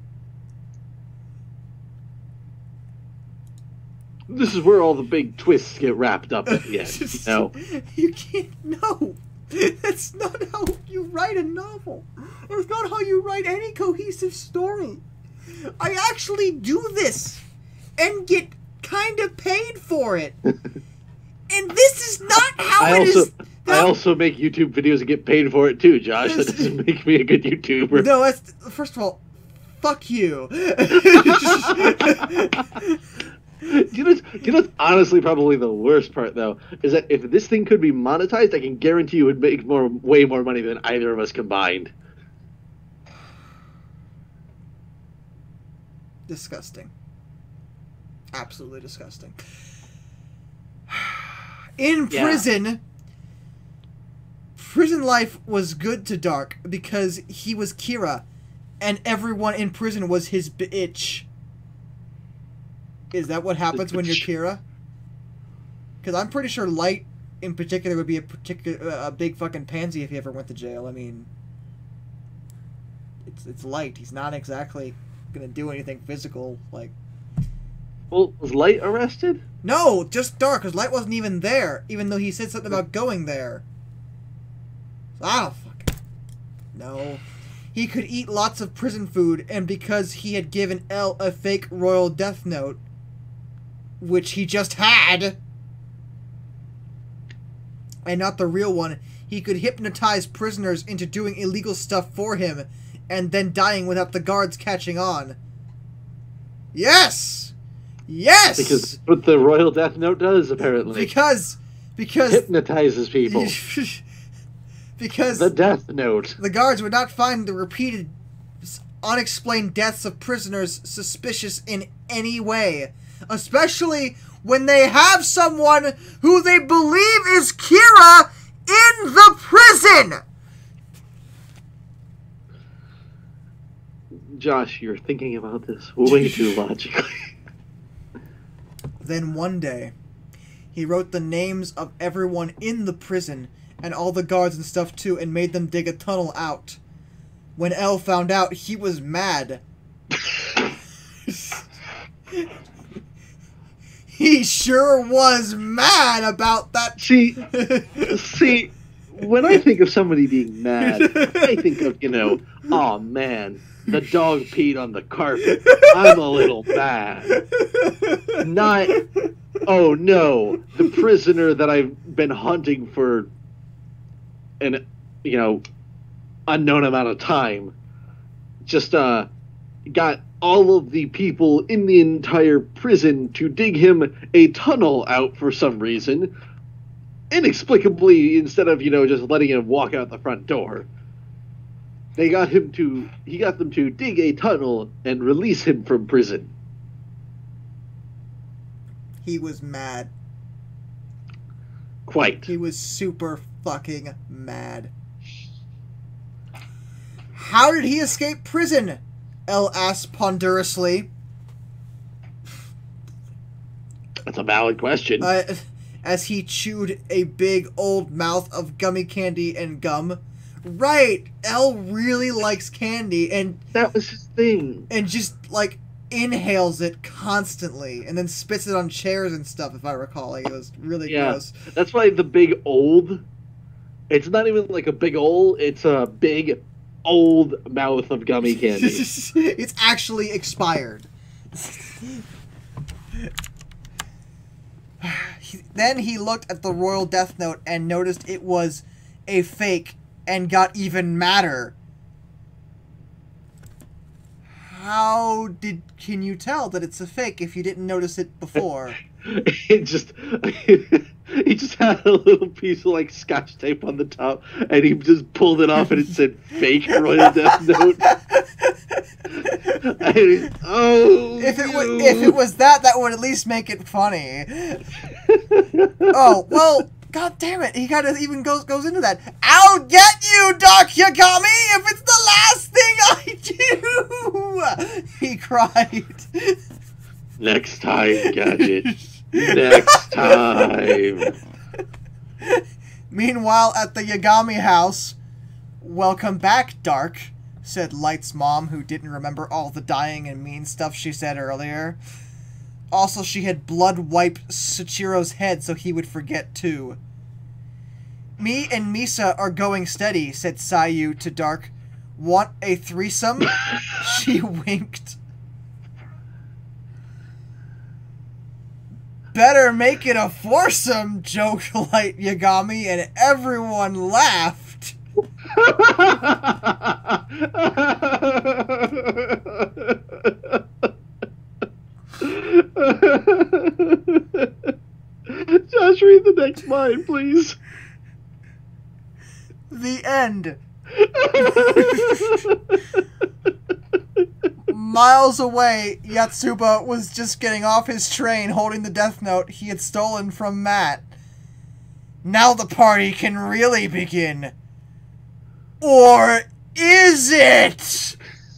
This is where all the big twists get wrapped up at the end, you know? You can't, no. That's not how you write a novel. It's not how you write any cohesive story. I actually do this and get kind of paid for it. And this is not how I it also, is. I also make YouTube videos and get paid for it too, Josh. That doesn't make me a good YouTuber. No, that's, first of all, fuck you. Do you, know, do you know what's honestly probably the worst part, though? Is that if this thing could be monetized, I can guarantee you it would make more, way more money than either of us combined. Disgusting. Absolutely disgusting. In Yeah. prison, prison life was good to Dark because he was Kira, and everyone in prison was his bitch. Is that what happens when you're Kira? Because I'm pretty sure Light, in particular, would be a particular a big fucking pansy if he ever went to jail. I mean, it's it's Light. He's not exactly gonna do anything physical. Like, Well, was Light arrested? no, just Dark. Because Light wasn't even there, even though he said something about going there. So I don't fucking no. He could eat lots of prison food, and because he had given Elle a fake royal death note, which he just had, and not the real one, he could hypnotize prisoners into doing illegal stuff for him, and then dying without the guards catching on. Yes! Yes! Because that's what the Royal Death Note does, apparently. Because... Because... Hypnotizes people. Because... The Death Note. The guards would not find the repeated unexplained deaths of prisoners suspicious in any way. Especially when they have someone who they believe is Kira in the prison! Josh, you're thinking about this way too logically. Then one day, he wrote the names of everyone in the prison, and all the guards and stuff too, and made them dig a tunnel out. When Elle found out, he was mad. He sure was mad about that. See, see, when I think of somebody being mad, I think of, you know, oh man, the dog peed on the carpet. I'm a little mad. Not, oh no, the prisoner that I've been hunting for an, you know, unknown amount of time just uh got all of the people in the entire prison to dig him a tunnel out for some reason, inexplicably, instead of, you know, just letting him walk out the front door. They got him to, he got them to dig a tunnel and release him from prison. He was mad. Quite. He was super fucking mad. How did he escape prison? Elle asked ponderously. That's a valid question. Uh, as he chewed a big old mouth of gummy candy and gum. Right, Elle really likes candy and That was his thing. and just like inhales it constantly and then spits it on chairs and stuff. If I recall, like, it was really Yeah, gross. that's why the big old. It's not even like a big old. It's a big old mouth of gummy candy. It's actually expired. He- then he looked at the Royal Death Note and noticed it was a fake and got even madder. How did can you tell that it's a fake if you didn't notice it before? It just he just had a little piece of like scotch tape on the top, and he just pulled it off, and it said "fake Royal Death Note." I, oh, If it was, no. if it was that, that would at least make it funny. Oh well, god damn it! He kind of even goes goes into that. I'll get you, Doc Yagami, if it's the last thing I do. He cried. Next time, Gadget. Next time. Meanwhile, at the Yagami house, welcome back, Dark, said Light's mom, who didn't remember all the dying and mean stuff she said earlier. Also, she had blood wiped Sachiro's head so he would forget too. Me and Misa are going steady, said Sayu to Dark. Want a threesome? She winked. Better make it a foursome, joked Light Yagami, and everyone laughed. Josh, read the next line, please. The end. Miles away, Yatsuba was just getting off his train holding the death note he had stolen from Matt. Now the party can really begin. Or is it?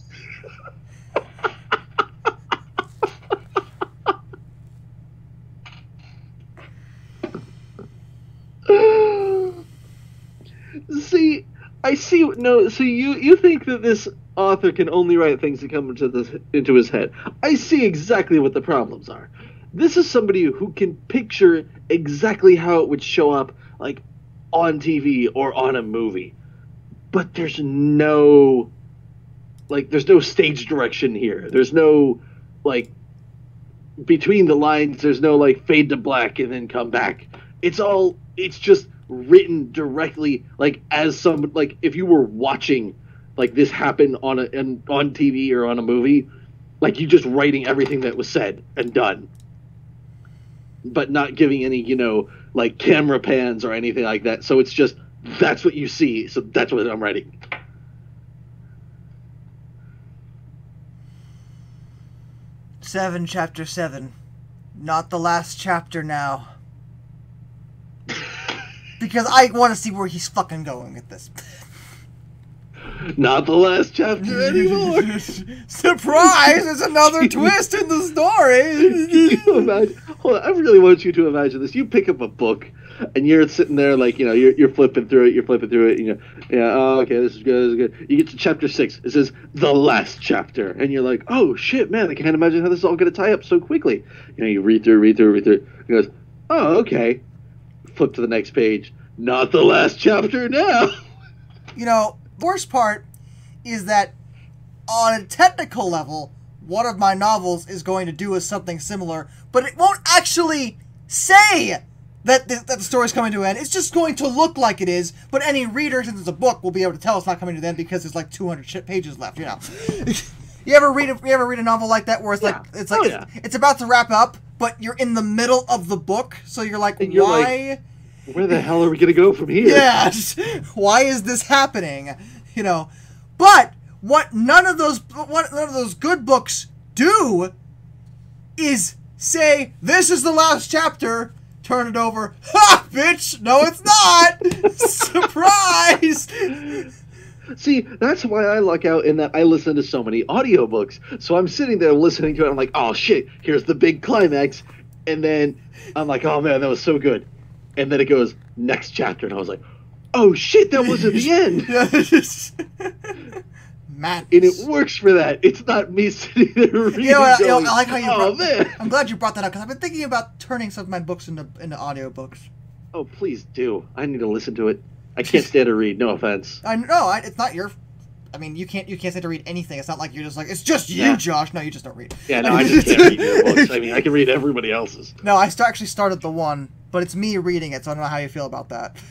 See, I see. No, so you you think that this author can only write things that come into this into his head. I see exactly what the problems are. This is somebody who can picture exactly how it would show up, like on T V or on a movie, but there's no, like, there's no stage direction here. There's no, like, between the lines. There's no like fade to black and then come back. It's all. It's just written directly, like as some like if you were watching like this happen on a an, on T V or on a movie, like you just writing everything that was said and done, but not giving any, you know, like camera pans or anything like that. So it's just that's what you see. So that's what I'm writing. Seven, chapter seven. Not the last chapter now. Because I want to see where he's fucking going with this. Not the last chapter anymore. Surprise! There's another twist in the story. Can you imagine? Hold on, I really want you to imagine this. You pick up a book, and you're sitting there like, you know, you're you're flipping through it, you're flipping through it, and you know, yeah, oh, okay, this is good, this is good. You get to chapter six. It says the last chapter, and you're like, oh shit, man, I can't imagine how this is all going to tie up so quickly. You know, you read through, read through, read through. He goes, oh, okay. Flip to the next page. Not the last chapter now. You know, worst part is that on a technical level, one of my novels is going to do something similar, but it won't actually say that the, that the story's coming to an end. It's just going to look like it is, but any reader, since it's a book, will be able to tell it's not coming to an end because there's like two hundred pages left, you know. You ever read a, you ever read a novel like that where it's Yeah. like it's like Oh, it's, yeah. it's about to wrap up, but you're in the middle of the book, so you're like, And you're why? like, where the hell are we going to go from here? Yes. Why is this happening? You know, but what none of those what none of those good books do is say this is the last chapter. Turn it over. Ha, bitch! No, it's not. Surprise! See, that's why I luck out in that I listen to so many audiobooks. So I'm sitting there listening to it. I'm like, oh shit, here's the big climax. And then I'm like, oh man, that was so good. And then it goes, next chapter. And I was like, oh shit, that wasn't the end. Matt. And it works for that. It's not me sitting there reading. You know, I, you know, going, I like how you oh brought, man. I'm glad you brought that up because I've been thinking about turning some of my books into into audiobooks. Oh, please do. I need to listen to it. I can't stand to read. No offense. I know I, it's not your. I mean, you can't you can't say to read anything. It's not like you're just like it's just you, Yeah. Josh. No, you just don't read. Yeah, no, I just can't read your books. I mean, I can read everybody else's. No, I st- actually started the one, but it's me reading it, so I don't know how you feel about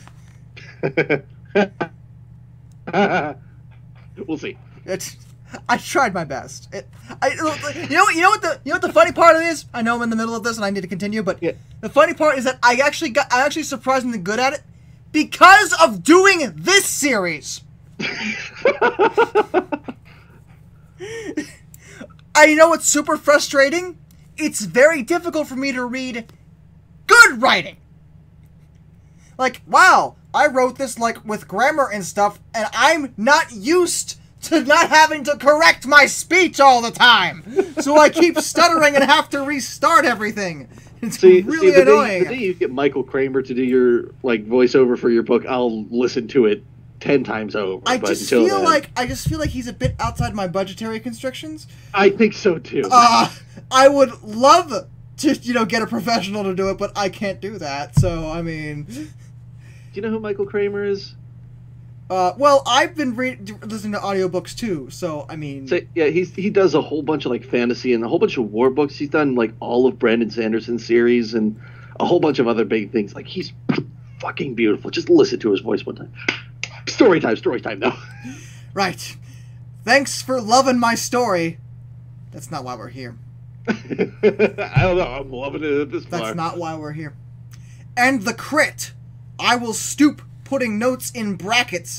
that. We'll see. It's. I tried my best. It, I, you know, what- you know what the, you know what the funny part of it is. I know I'm in the middle of this and I need to continue, but Yeah. the funny part is that I actually got, I'm actually surprisingly good at it because of doing this series. I you know what's super frustrating? It's very difficult for me to read good writing. Like, wow, I wrote this like with grammar and stuff, and I'm not used to not having to correct my speech all the time. So I keep stuttering and have to restart everything. It's See, really see, the annoying. Day, the day you get Michael Kramer to do your like voiceover for your book, I'll listen to it ten times over. I but just until feel then, like I just feel like he's a bit outside my budgetary constrictions. I think so too. Uh, I would love to, you know, get a professional to do it, but I can't do that. So I mean, Do you know who Michael Kramer is? uh, well, I've been re- listening to audiobooks too. So I mean, So, yeah, he's he does a whole bunch of like fantasy and a whole bunch of war books. He's done like all of Brandon Sanderson's series and a whole bunch of other big things. Like he's fucking beautiful. Just listen to his voice one time. Story time, story time, though. right. Thanks for loving my story. That's not why we're here. I don't know. I'm loving it at this That's far. not why we're here. And the crit. I will stoop, putting notes in brackets.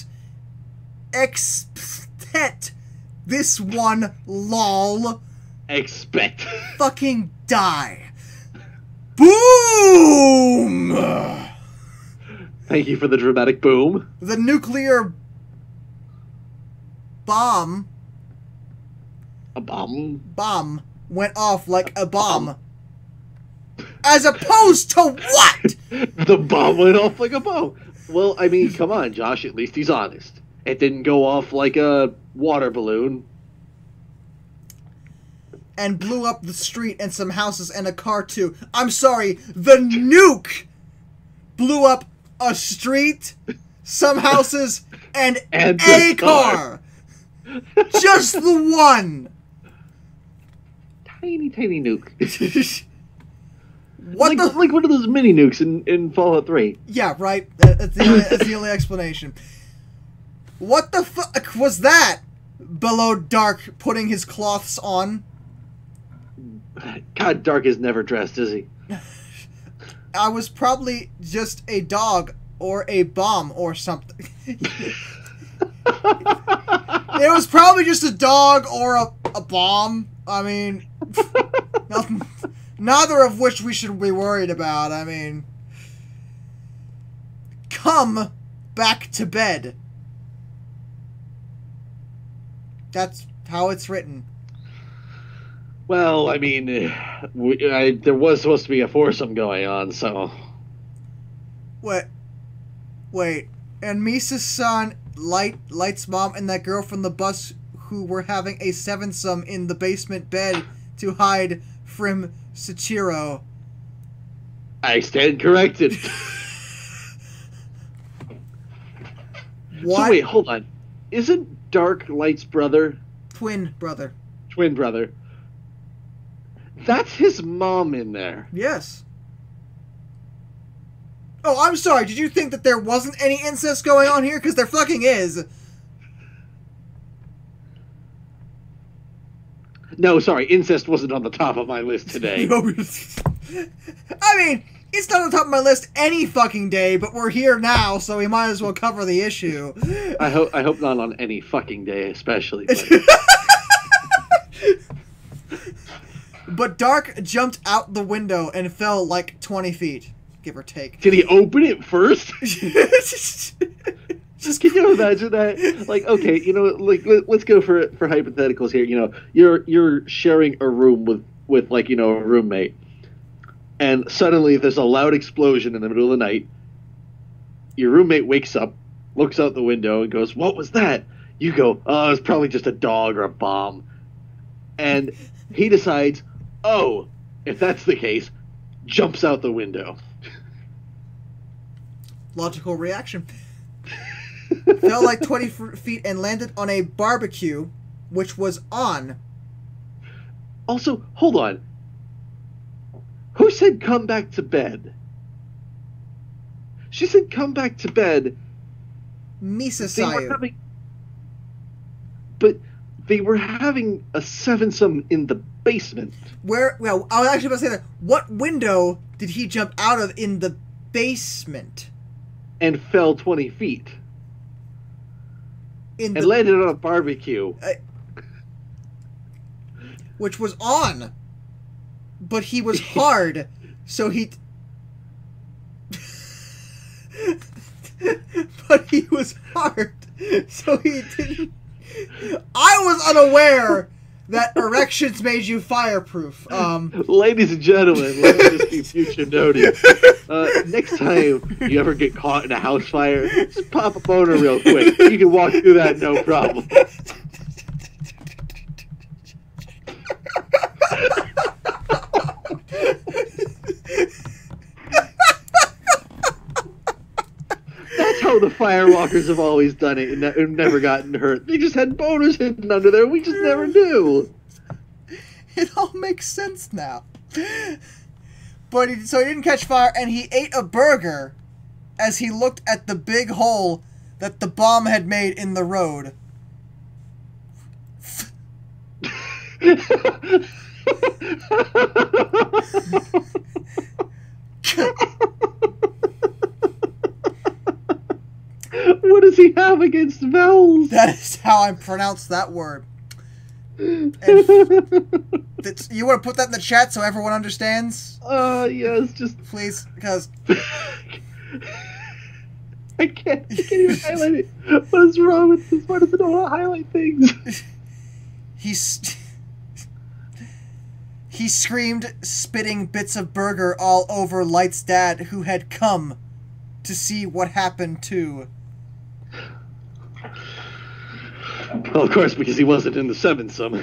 Expect this one, lol. Expect. Fucking die. Boom! Thank you for the dramatic boom. The nuclear bomb A bomb. bomb went off like a bomb. As opposed to what? The bomb went off like a bomb. Well, I mean, come on, Josh. At least he's honest. It didn't go off like a water balloon. And blew up the street and some houses and a car too. I'm sorry, the nuke blew up a street, some houses, and, And a the car. car. Just the one. Tiny, tiny nuke. What like, the? like one of those mini nukes in, in Fallout three. Yeah, right. That- That's the, only, that's the only explanation. What the fuck was that? Bellowed Dark, putting his cloths on. God, Dark is never dressed, is he? I was probably just a dog or a bomb or something. It was probably just a dog or a, a bomb. I mean, nothing, neither of which we should be worried about. I mean, come back to bed. That's how it's written. Well, I mean, uh, we, I, there was supposed to be a foursome going on, so... Wait, wait, and Misa's son, Light, Light's mom, and that girl from the bus who were having a sevensome in the basement bed to hide from Sachiro. I stand corrected. What? So wait, hold on. Isn't Dark Light's brother, Twin brother. twin brother, that's his mom in there? Yes. Oh, I'm sorry. Did you think that there wasn't any incest going on here? Because there fucking is. No, sorry, incest wasn't on the top of my list today. I mean, it's not on top of my list any fucking day, but we're here now, so we might as well cover the issue. I hope I hope not on any fucking day, especially. But... But Dark jumped out the window and fell like twenty feet, give or take. Did he open it first? Just Can you imagine that? Like, okay, you know, like let, let's go for for hypotheticals here. You know, you're you're sharing a room with with like you know a roommate, and suddenly there's a loud explosion in the middle of the night. Your roommate wakes up, looks out the window, and goes, "What was that?" You go, "Oh, it's probably just a dog or a bomb," and he decides, "Oh, if that's the case," jumps out the window. logical reaction. Fell like twenty feet and landed on a barbecue, which was on. Also, hold on. Who said come back to bed? She said come back to bed. Misa They were Sayu. having, but they were having a sevensome in the basement. Where, well, I was actually about to say that. What window did he jump out of in the basement? And fell twenty feet. In And the, landed on a barbecue. which was on, but he was hard, so he. But he was hard, so he didn't. I was unaware that erections made you fireproof. Um, Ladies and gentlemen, let me just be future noted. Uh, next time you ever get caught in a house fire, just pop a boner real quick. You can walk through that no problem. That's how the firewalkers have always done it and ne- and never gotten hurt. They just had boners hidden under there. We just never knew. It all makes sense now. But he, so he didn't catch fire, and he ate a burger as he looked at the big hole that the bomb had made in the road. What does he have against vowels? That is how I pronounce that word. And that's, you want to put that in the chat so everyone understands? Uh, yes, just... Please, because... I can't, I can't even highlight it. What is wrong with this? Why does it not want to highlight things? He's... He screamed, spitting bits of burger all over Light's dad, who had come to see what happened too. Well, of course, because he wasn't in the seven some.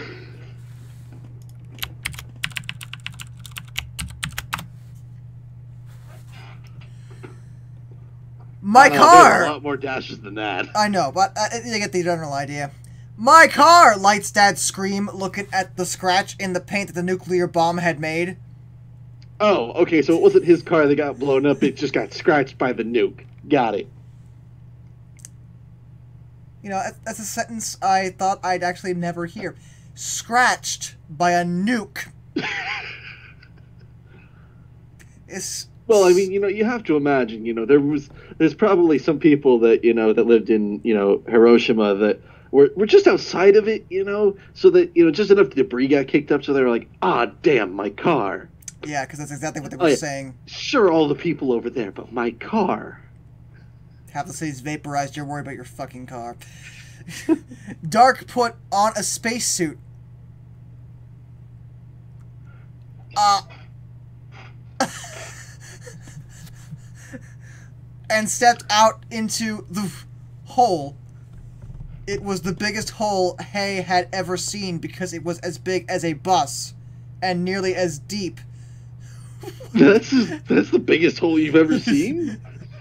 My Uh, car! there's a lot more dashes than that. I know, but uh, you get the general idea. My car! Light's dad screamed, looking at the scratch in the paint that the nuclear bomb had made. Oh, okay, so it wasn't his car that got blown up, it just got scratched by the nuke. Got it. You know, that- that's a sentence I thought I'd actually never hear. Scratched by a nuke. It's... Well, I mean, you know, you have to imagine, you know, there was, there's probably some people that, you know, that lived in, you know, Hiroshima that were, were just outside of it, you know, so that, you know, just enough debris got kicked up so they were like, ah, damn, my car. Yeah, because that's exactly what they Oh, were yeah. saying. Sure, all the people over there, but my car. Half the city's vaporized, you're worried about your fucking car. Dark put on a spacesuit. Uh... and stepped out into the hole. It was the biggest hole Hay had ever seen because it was as big as a bus and nearly as deep. That's that's the biggest hole you've ever seen?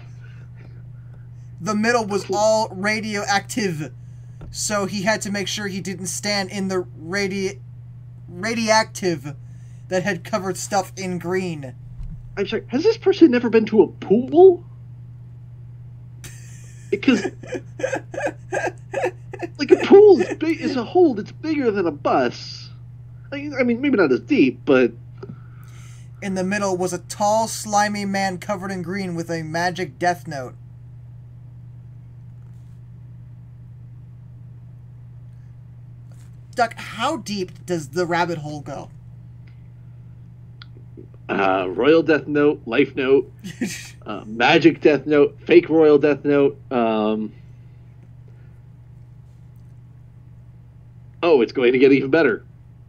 The middle was all radioactive, so he had to make sure he didn't stand in the radi radioactive that had covered stuff in green. I'm sorry, has this person never been to a pool? Because, like, a pool is, big, is a hole that's bigger than a bus. I mean, I mean, maybe not as deep, but... In the middle was a tall, slimy man covered in green with a magic death note. Duck, how deep does the rabbit hole go? Uh, Royal Death Note, Life Note, uh, Magic Death Note, Fake Royal Death Note. Um... Oh, it's going to get even better.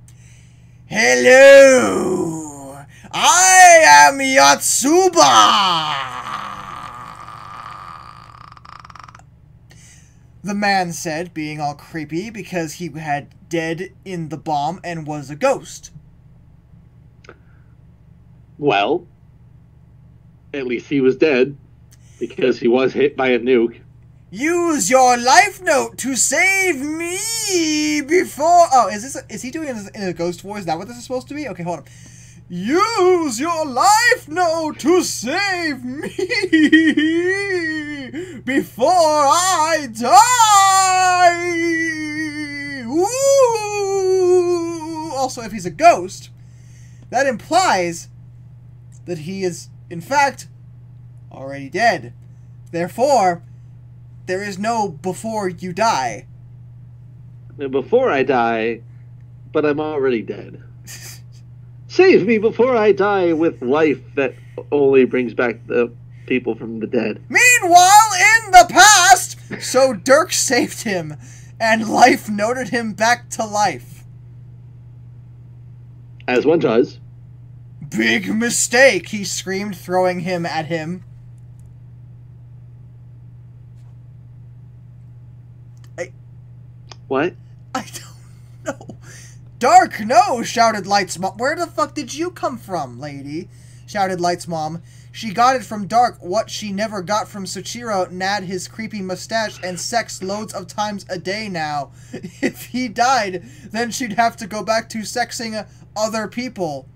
Hello! I am Yatsuba! The man said, being all creepy because he had dead in the bomb and was a ghost. Well, at least he was dead, because he was hit by a nuke. Use your life note to save me before... Oh, is this... A, is he doing it in a ghost voice? Is that what this is supposed to be? Okay, hold on. Use your life note to save me before I die! Ooh! Also, if he's a ghost, that implies that he is, in fact, already dead. Therefore, there is no before you die. And before I die, but I'm already dead. Save me before I die with life that only brings back the people from the dead. Meanwhile, in the past, so Dirk saved him, and life noted him back to life. As one does. Big mistake, he screamed, throwing him at him. I... What? I don't know. Dark, no, shouted Light's mom. Where the fuck did you come from, lady? Shouted Light's mom. She got it from Dark, what she never got from Soichiro, Nad his creepy mustache, and sex loads of times a day now. If he died, then she'd have to go back to sexing other people.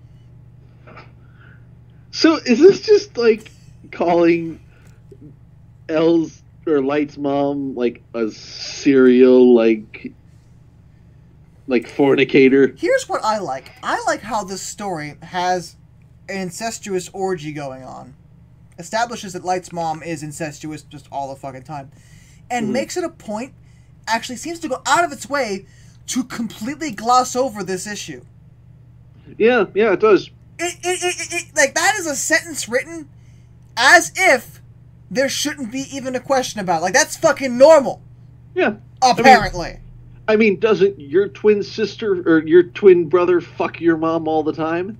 So is this just like calling L's or Light's mom like a serial like like fornicator? Here's what I like. I like how this story has an incestuous orgy going on. Establishes that Light's mom is incestuous just all the fucking time. And mm-hmm. makes it a point, actually seems to go out of its way to completely gloss over this issue. Yeah, yeah, it does. It, it, it, it, it, like, that is a sentence written as if there shouldn't be even a question about it. Like, that's fucking normal. Yeah. Apparently. I mean, I mean, doesn't your twin sister or your twin brother fuck your mom all the time?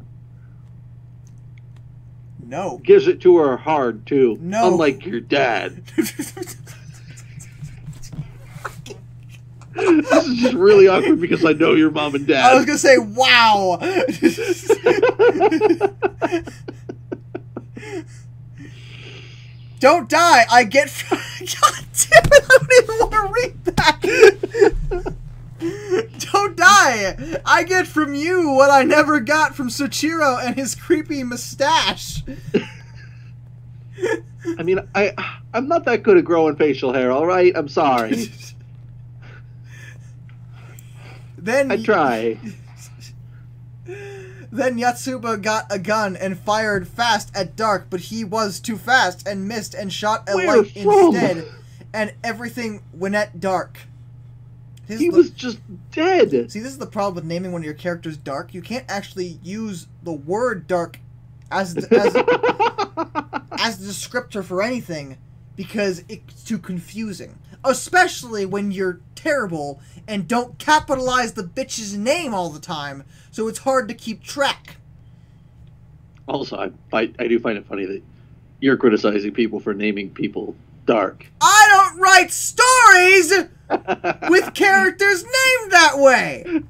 No. Gives it to her hard, too. No. Unlike your dad. This is just really awkward because I know your mom and dad. I was going to say, wow. Don't die. I get... From... God damn it. I don't even want to read that. Don't die. I get from you what I never got from Soichiro and his creepy mustache. I mean, I, I'm not that good at growing facial hair, all right? I'm sorry. Then I try. Then Yotsuba got a gun and fired fast at Dark, but he was too fast and missed and shot a Where light from? instead, and everything went at Dark. His He the, was just dead. See, this is the problem with naming one of your characters Dark. You can't actually use the word Dark as as as a descriptor for anything because it's too confusing. Especially when you're terrible and don't capitalize the bitch's name all the time, so it's hard to keep track. Also, I, I, I do find it funny that you're criticizing people for naming people Dark. I don't write stories with characters named that way!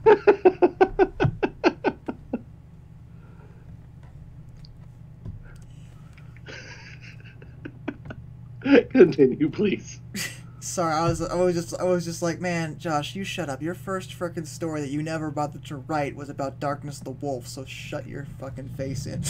Continue, please. Sorry, I was I was just I was just like, man, Josh, you shut up. Your first frickin' story that you never bothered to write was about Darkness the Wolf, so shut your fucking face in.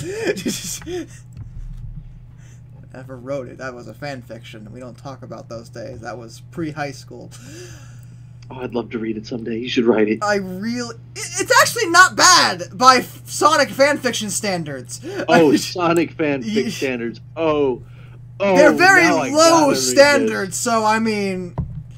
Never wrote it. That was a fan fiction. We don't talk about those days. That was pre-high school. Oh, I'd love to read it someday. You should write it. I really... It's actually not bad by Sonic fanfiction standards. Oh, Sonic fanfic standards. Oh, oh. They're very now I low gotta read standards, this. so I mean...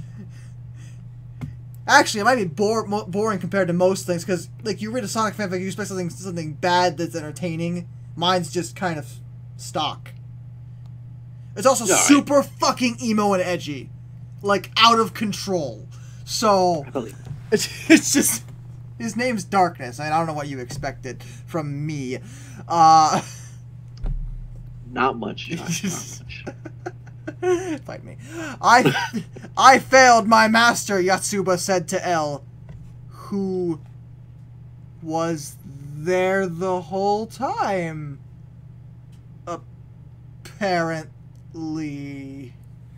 Actually, it might be bore, mo boring compared to most things, because like you read a Sonic fanfic, you expect something, something bad that's entertaining. Mine's just kind of stock. It's also All right. super fucking emo and edgy. Like, out of control. So, I believe it's, it's just... His name's Darkness, and I don't know what you expected from me. Uh... Not much. Not, not much. Fight me. I, I failed my master, Yotsuba said to L, who was there the whole time. Apparently.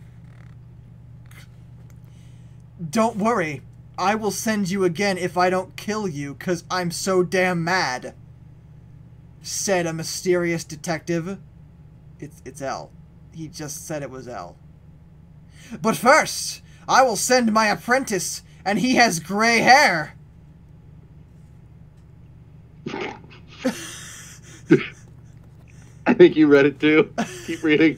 Don't worry. I will send you again if I don't kill you, cause I'm so damn mad, said a mysterious detective. It's, it's L. He just said it was L. But first, I will send my apprentice, and he has gray hair. I think you read it too. Keep reading.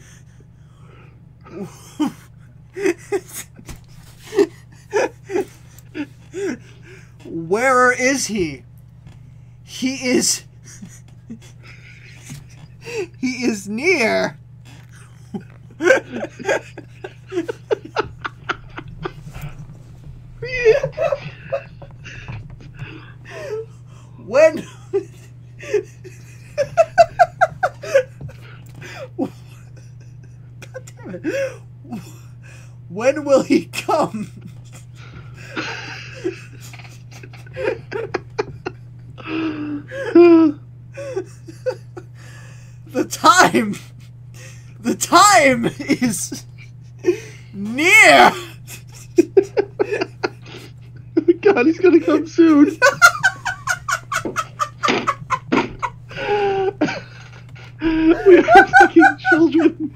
Where is he? He is... he is near. When... God damn it. When will he come? The time, the time is near. God, he's gonna come soon. We are fucking children.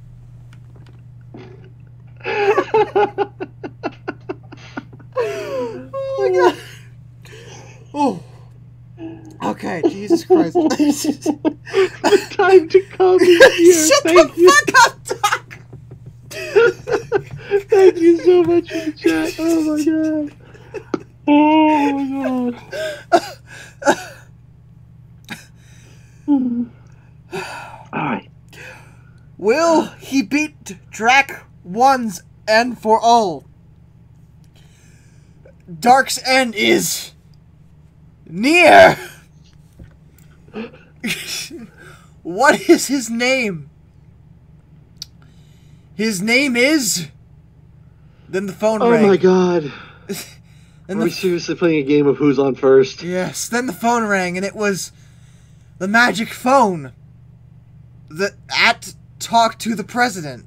Oh my God. Oh. Okay, Jesus Christ. The time to come is here. Shut Thank the you. fuck up, Doc! Thank you so much for the chat. Oh my God. Oh my God. Alright. Will he beat Drac once and for all? Dark's end is near. What is his name? His name is... Then the phone Oh rang. my God. Then Are we the... seriously playing a game of who's on first? Yes, then the phone rang and it was the magic phone. The at talk to the president.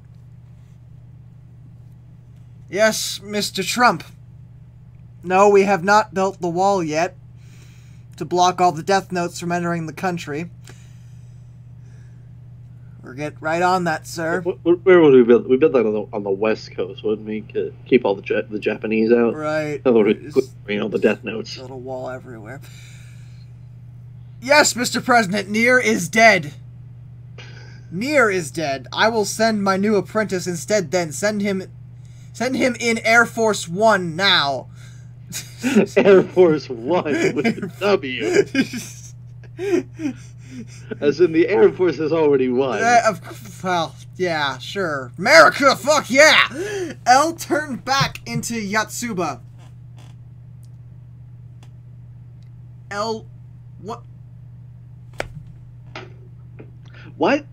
Yes, Mister Trump. No, we have not built the wall yet to block all the death notes from entering the country. We'll get right on that, sir. Where, where would we build? We build that on the on the west coast, wouldn't we? To keep all the ja- the Japanese out. Right. In other words, Just you know, the death notes. build a wall everywhere. Yes, Mister President, Nier is dead. Nier is dead. I will send my new apprentice instead then. Send him send him in Air Force One now. Air Force One with a W. As in the Air Force has already won. Uh, of, well, yeah, sure. America, fuck yeah! L turned back into Yatsuba. L... What? What?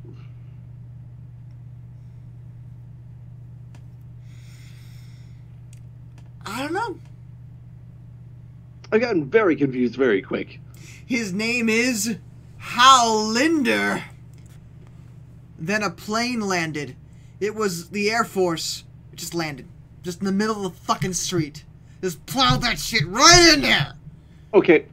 I don't know. I've gotten very confused very quick. His name is Howlinder. Then a plane landed. It was the Air Force. It just landed. Just in the middle of the fucking street. Just plowed that shit right in there. Okay.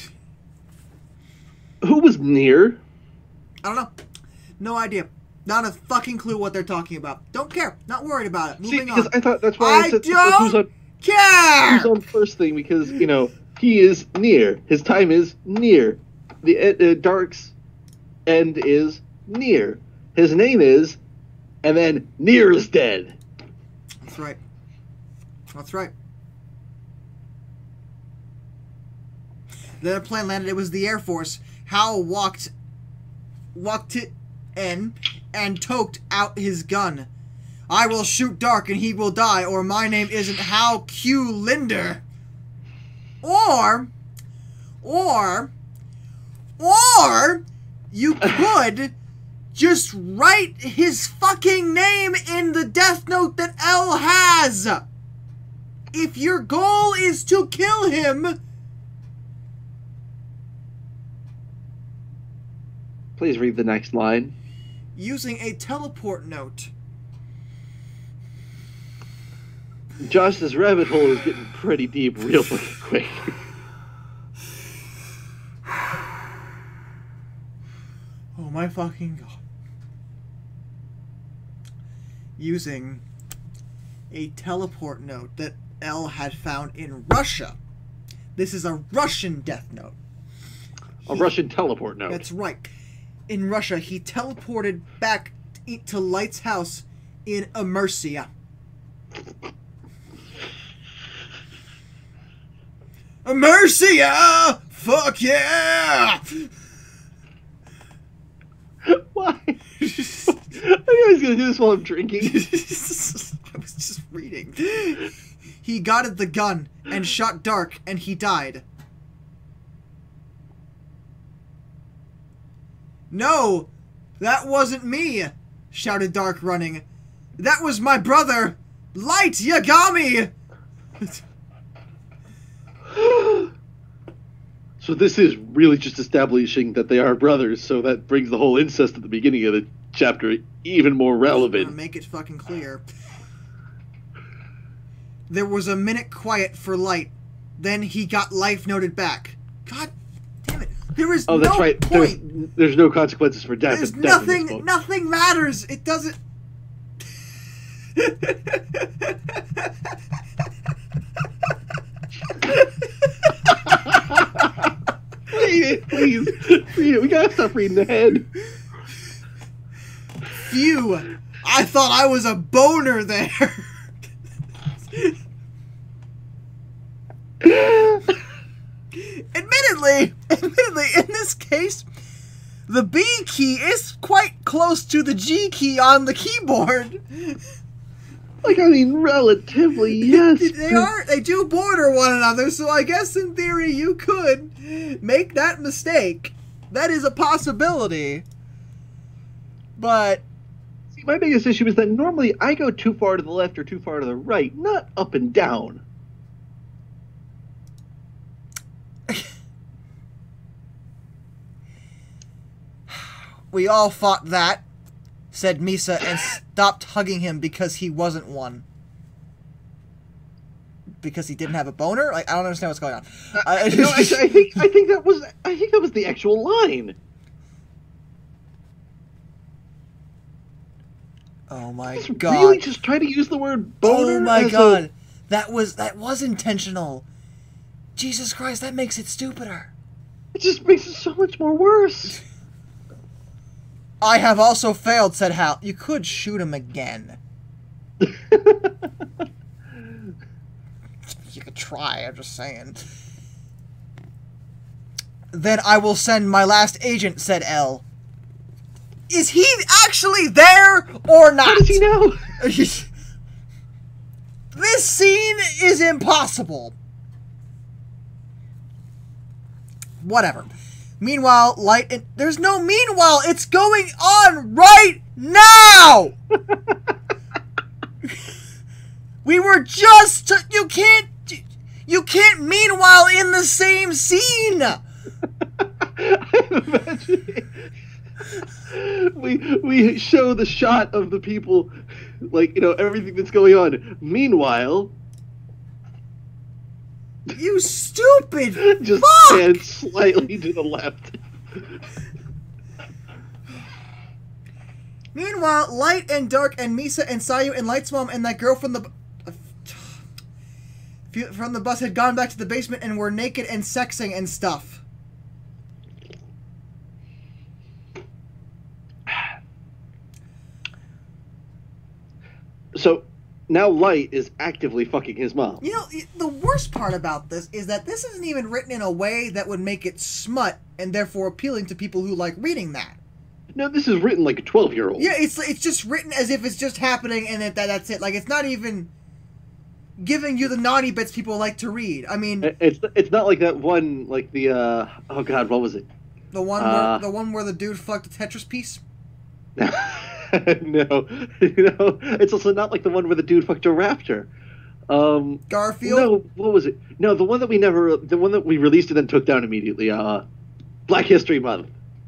Who was near? I don't know. No idea. Not a fucking clue what they're talking about. Don't care. Not worried about it. See, Moving because on. I thought that's why I, I said don't who's on care! who's on first thing, because, you know, he is near. His time is near. The uh, uh, Dark's end is near. His name is, and then Near is dead. That's right. That's right. Then a plane landed. It was the Air Force. Hal walked, walked it in and toked out his gun. I will shoot Dark and he will die, or my name isn't Hal Q. Linder. Or, or, or, you could just write his fucking name in the death note that L has. If your goal is to kill him... Please read the next line. Using a teleport note. Josh, this rabbit hole is getting pretty deep real fucking quick. Oh my fucking god. Using a teleport note that L had found in Russia. This is a Russian death note. A Russian teleport note. That's right. In Russia, he teleported back to Light's house in Emersia. Mercia! Fuck yeah! Why? I knew I was gonna do this while I'm drinking. I was just reading. He got at the gun and shot Dark, and he died. No! That wasn't me! Shouted Dark, running. That was my brother! Light Yagami! So this is really just establishing that they are brothers, so that brings the whole incest at the beginning of the chapter even more relevant. Make it fucking clear. There was a minute quiet for Light. Then he got life noted back. God damn it. There is Oh, that's no right. There's, point. there's no consequences for death. There's death in this nothing, book. nothing matters. It doesn't... Read it, please. Read it. We gotta stop reading ahead. Phew. I thought I was a boner there. Admittedly, admittedly, in this case, the B key is quite close to the G key on the keyboard. Like, I mean, relatively, yes. They are, they do border one another, so I guess in theory you could make that mistake. That is a possibility. But See, my biggest issue is that normally I go too far to the left or too far to the right, not up and down. we all fought that, said Misa, and stopped hugging him because he wasn't one. Because he didn't have a boner? Like, I don't understand what's going on. Uh, no, I, I think I think that was I think that was the actual line. Oh my Just god! Really, just try to use the word boner. Oh my as god! A... That was that was intentional. Jesus Christ! That makes it stupider. It just makes it so much more worse. I have also failed," said Hal. You could shoot him again. You could try, I'm just saying. "Then I will send my last agent," said L. Is he actually there or not? How does he know? This scene is impossible. Whatever. Meanwhile, Light and... There's no meanwhile! It's going on right now! We were just... T- you can't... You can't meanwhile in the same scene! we we show the shot of the people, like, you know, everything that's going on. Meanwhile... You stupid Just fuck! stand slightly to the left. Meanwhile, Light and Dark and Misa and Sayu and Light's mom and that girl from the... from the bus had gone back to the basement and were naked and sexing and stuff. So, now Light is actively fucking his mom. You know, the worst part about this is that this isn't even written in a way that would make it smut and therefore appealing to people who like reading that. No, this is written like a twelve-year-old. Yeah, it's it's just written as if it's just happening and that, that that's it. Like, it's not even giving you the naughty bits people like to read. I mean... It's it's not like that one, like the, uh... Oh, God, what was it? The one, uh, where, the one where the dude fucked a Tetris piece? no. You know, it's also not like the one where the dude fucked a raptor. Um... Garfield? No, what was it? No, the one that we never... The one that we released and then took down immediately. Uh... Black History Month.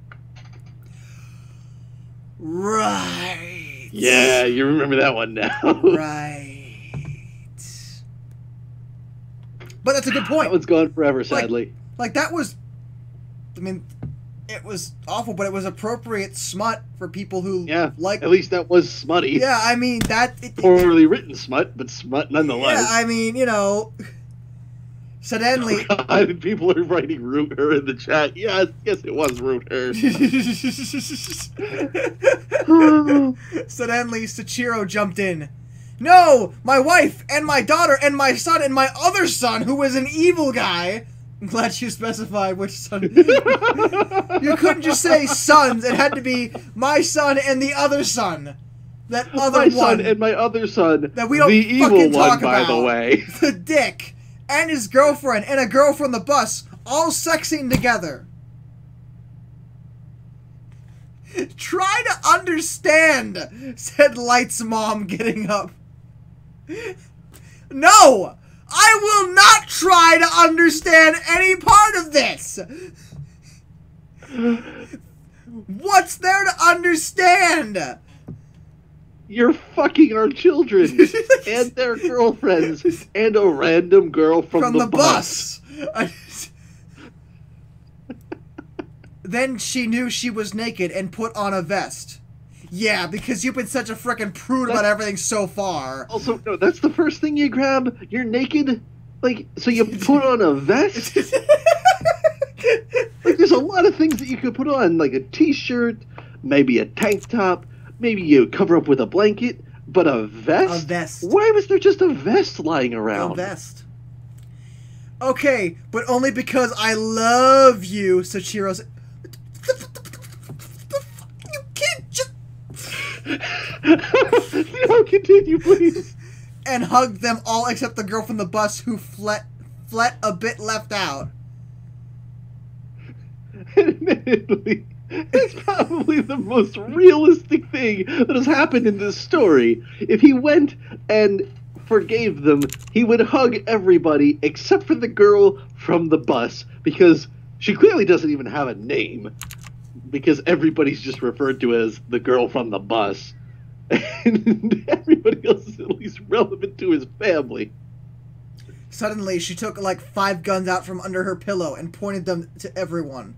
Right. Yeah, you remember that one now. Right. But that's a good point. That one's gone forever, sadly. Like, that was... I mean, it was awful, but it was appropriate smut for people who Yeah, like... at least that was smutty. Yeah, I mean, that... It, Poorly written smut, but smut nonetheless. yeah, I mean, you know... Suddenly... Oh God, people are writing root her in the chat. Yes, yes, it was root her. Suddenly, Sachiro jumped in. No! My wife, and my daughter, and my son, and my other son, who was an evil guy. I'm glad you specified which son. You couldn't just say sons. It had to be my son and the other son. That other my one. son and my other son. That we don't the evil fucking one, talk by about. the way. The dick. And his girlfriend and a girl from the bus. All sexing together. Try to understand, said Light's mom, getting up. No! I will not try to understand any part of this! What's there to understand? You're fucking our children and their girlfriends and a random girl from, From the, the bus. bus. Then she knew she was naked and put on a vest. Yeah, because you've been such a frickin' prude about everything so far. Also, no, that's the first thing you grab. You're naked. Like, so you put on a vest? Like, there's a lot of things that you could put on, like a t-shirt, maybe a tank top, maybe you cover up with a blanket, but a vest? A vest. Why was there just a vest lying around? A vest. Okay, but only because I love you, Sachiro said. You can't just... No, continue, please. And hugged them all except the girl from the bus who fled, fled a bit left out. Admittedly, it's probably the most realistic thing that has happened in this story. If he went and forgave them, he would hug everybody except for the girl from the bus, because she clearly doesn't even have a name, because everybody's just referred to as the girl from the bus. And everybody else is at least relevant to his family. Suddenly, she took like five guns out from under her pillow and pointed them to everyone.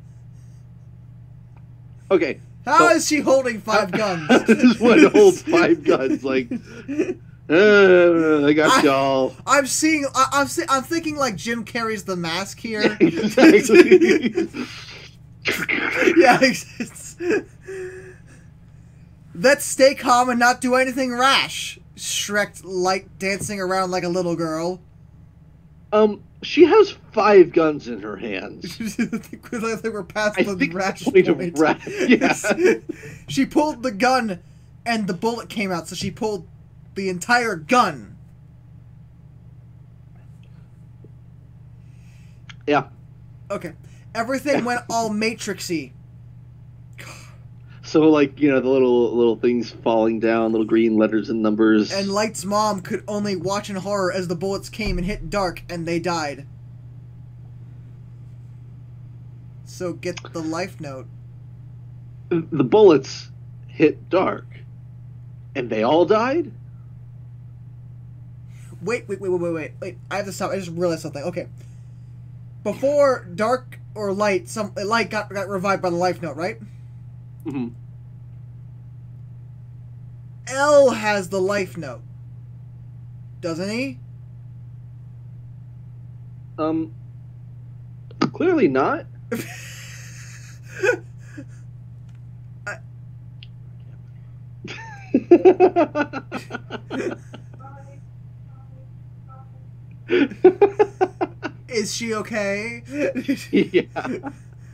Okay. How so, is she holding five guns? This one holds five guns, like, uh, I got I- y'all. I'm seeing. I, I'm. See, I'm thinking like Jim Carrey's The Mask here. Exactly. Yeah. It's, let's stay calm and not do anything rash. Shreked Light, dancing around like a little girl. Um, she has five guns in her hands. I think we're past I the think rash point of point. ra- yeah. She pulled the gun, and the bullet came out. So she pulled the entire gun. Yeah. Okay. Everything went all Matrixy. So, like, you know, the little little things falling down, little green letters and numbers. And Light's mom could only watch in horror as the bullets came and hit Dark, and they died. So get the life note. The bullets hit Dark. And they all died? Wait, wait, wait, wait, wait, wait, wait. I have to stop. I just realized something. Okay. Before Dark or Light, some Light got got revived by the life note, right? Mm-hmm. L has the life note, doesn't he? Um, clearly not. I- Is she okay? Yeah.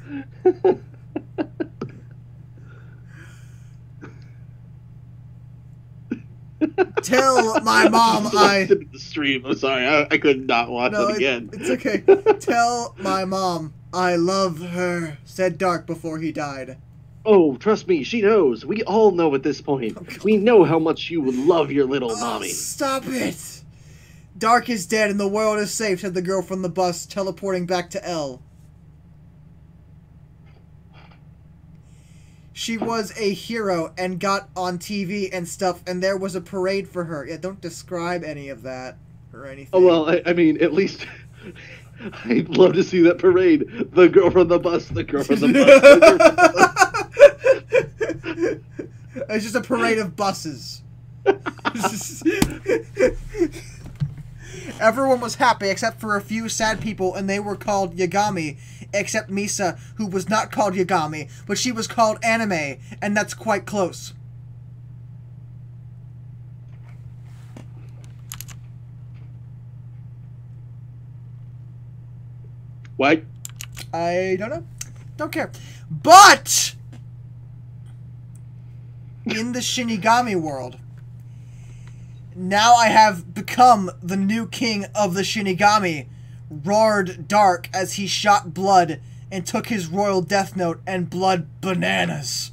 Tell my mom I... The stream. I'm sorry. I, I could not watch No, it it- again. it's okay. Tell my mom I love her, said Dark before he died. Oh, trust me, she knows. We all know at this point. Oh, God. We know how much you would love your little Oh, mommy. stop it! Dark is dead and the world is safe, said the girl from the bus, teleporting back to L. She was a hero and got on T V and stuff, and there was a parade for her. Yeah, don't describe any of that or anything. Oh, well, I, I mean, at least... I'd love to see that parade. The girl from the bus, the girl from the bus, the girl from the bus. It's just a parade of buses. Everyone was happy except for a few sad people, and they were called Yagami, except Misa, who was not called Yagami, but she was called Anime, and that's quite close. What? I don't know. Don't care. But in the Shinigami world, now I have become the new king of the Shinigami, roared Dark as he shot Blood and took his royal death note and blood bananas.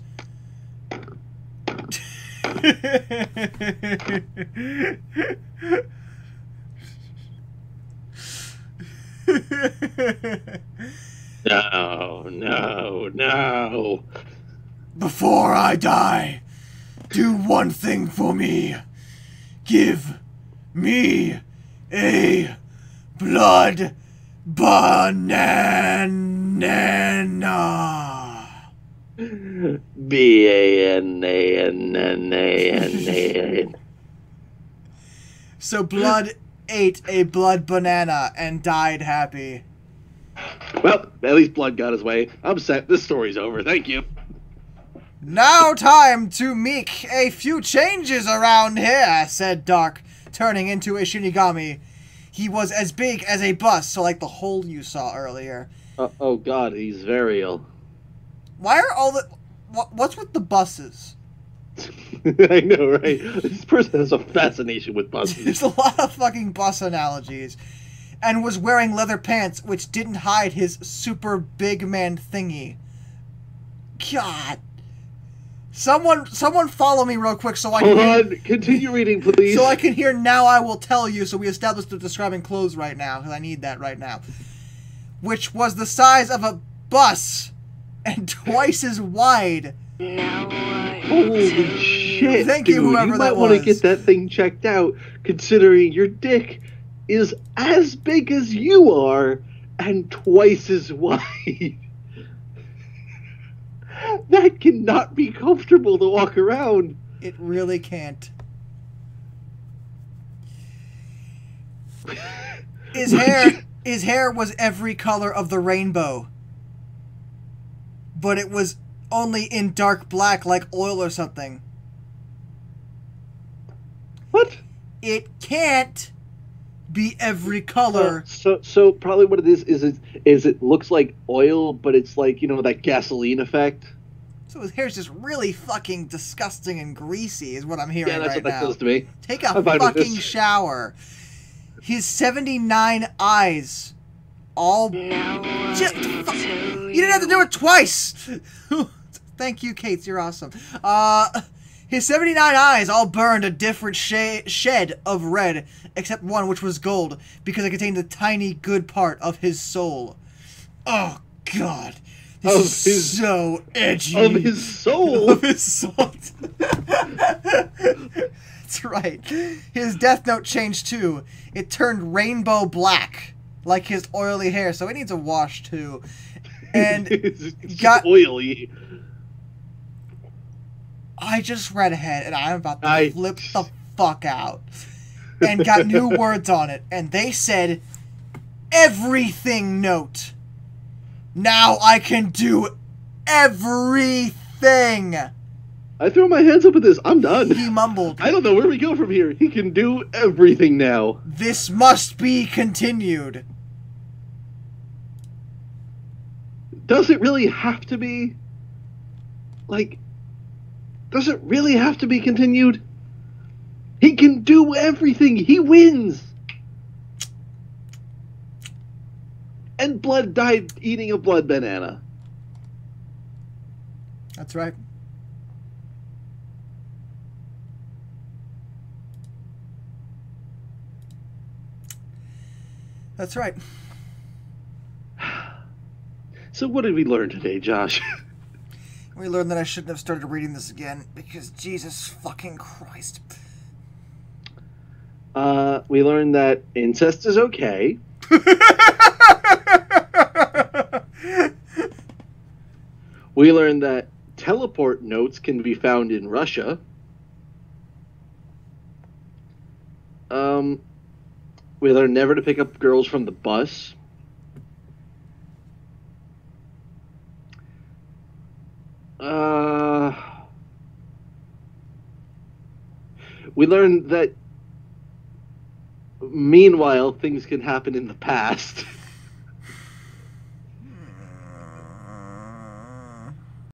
No, no, no. Before I die, do one thing for me. Give me a blood banana. B A N A N N A N A N. So Blood ate a blood banana and died happy. Well, at least Blood got his way. I'm set. This story's over. Thank you. Now time to make a few changes around here, said Dark, turning into a Shinigami. He was as big as a bus, so like the hole you saw earlier. Uh, oh God, he's very ill. Why are all the... What, what's with the buses? I know, right? This person has a fascination with buses. There's a lot of fucking bus analogies. And was wearing leather pants, which didn't hide his super big man thingy. God. Someone, someone follow me real quick so I can... Hold hear, on, continue reading, please. So I can hear Now I Will Tell You, so we established the describing clothes right now, because I need that right now. Which was the size of a bus, and twice as wide. Now I Holy tell shit, Thank dude. you, whoever you that might want to was. get that thing checked out, considering your dick is as big as you are, and twice as wide. That cannot be comfortable to walk around. It really can't. His hair, his hair was every color of the rainbow. But it was only in dark black like oil or something. What? It can't be every color. So, so probably what it is is it is it looks like oil, but it's like, you know, that gasoline effect. So his hair's just really fucking disgusting and greasy is what I'm hearing Yeah, that's right what that now. feels to me. Take a I'm fine with fucking this. shower. His seventy-nine eyes all... Now I Just, will fuck, tell you didn't have to do it twice! Thank you, Kate. You're awesome. Uh, his seventy-nine eyes all burned a different sh shed of red, except one which was gold, because it contained the tiny good part of his soul. Oh, God. This Of is his- so edgy. Of his soul. Of his soul. That's right. His death note changed, too. It turned rainbow black, like his oily hair, so it needs a wash, too. And it's got- oily. I just read ahead, and I'm about to I- flip the fuck out. And got new words on it, and they said, everything note. Now I can do everything. I throw my hands up at this. I'm done. He mumbled, I don't know where we go from here. He can do everything now. this must be continued. Does it really have to be? Like, does it really have to be continued? He can do everything. He wins. And Blood died eating a blood banana. That's right. That's right. So what did we learn today, Josh? We learned that I shouldn't have started reading this again, because Jesus fucking Christ. Uh, we learned that incest is okay. We learned that teleport notes can be found in Russia. Um, we learned never to pick up girls from the bus. Uh, we learned that meanwhile things can happen in the past.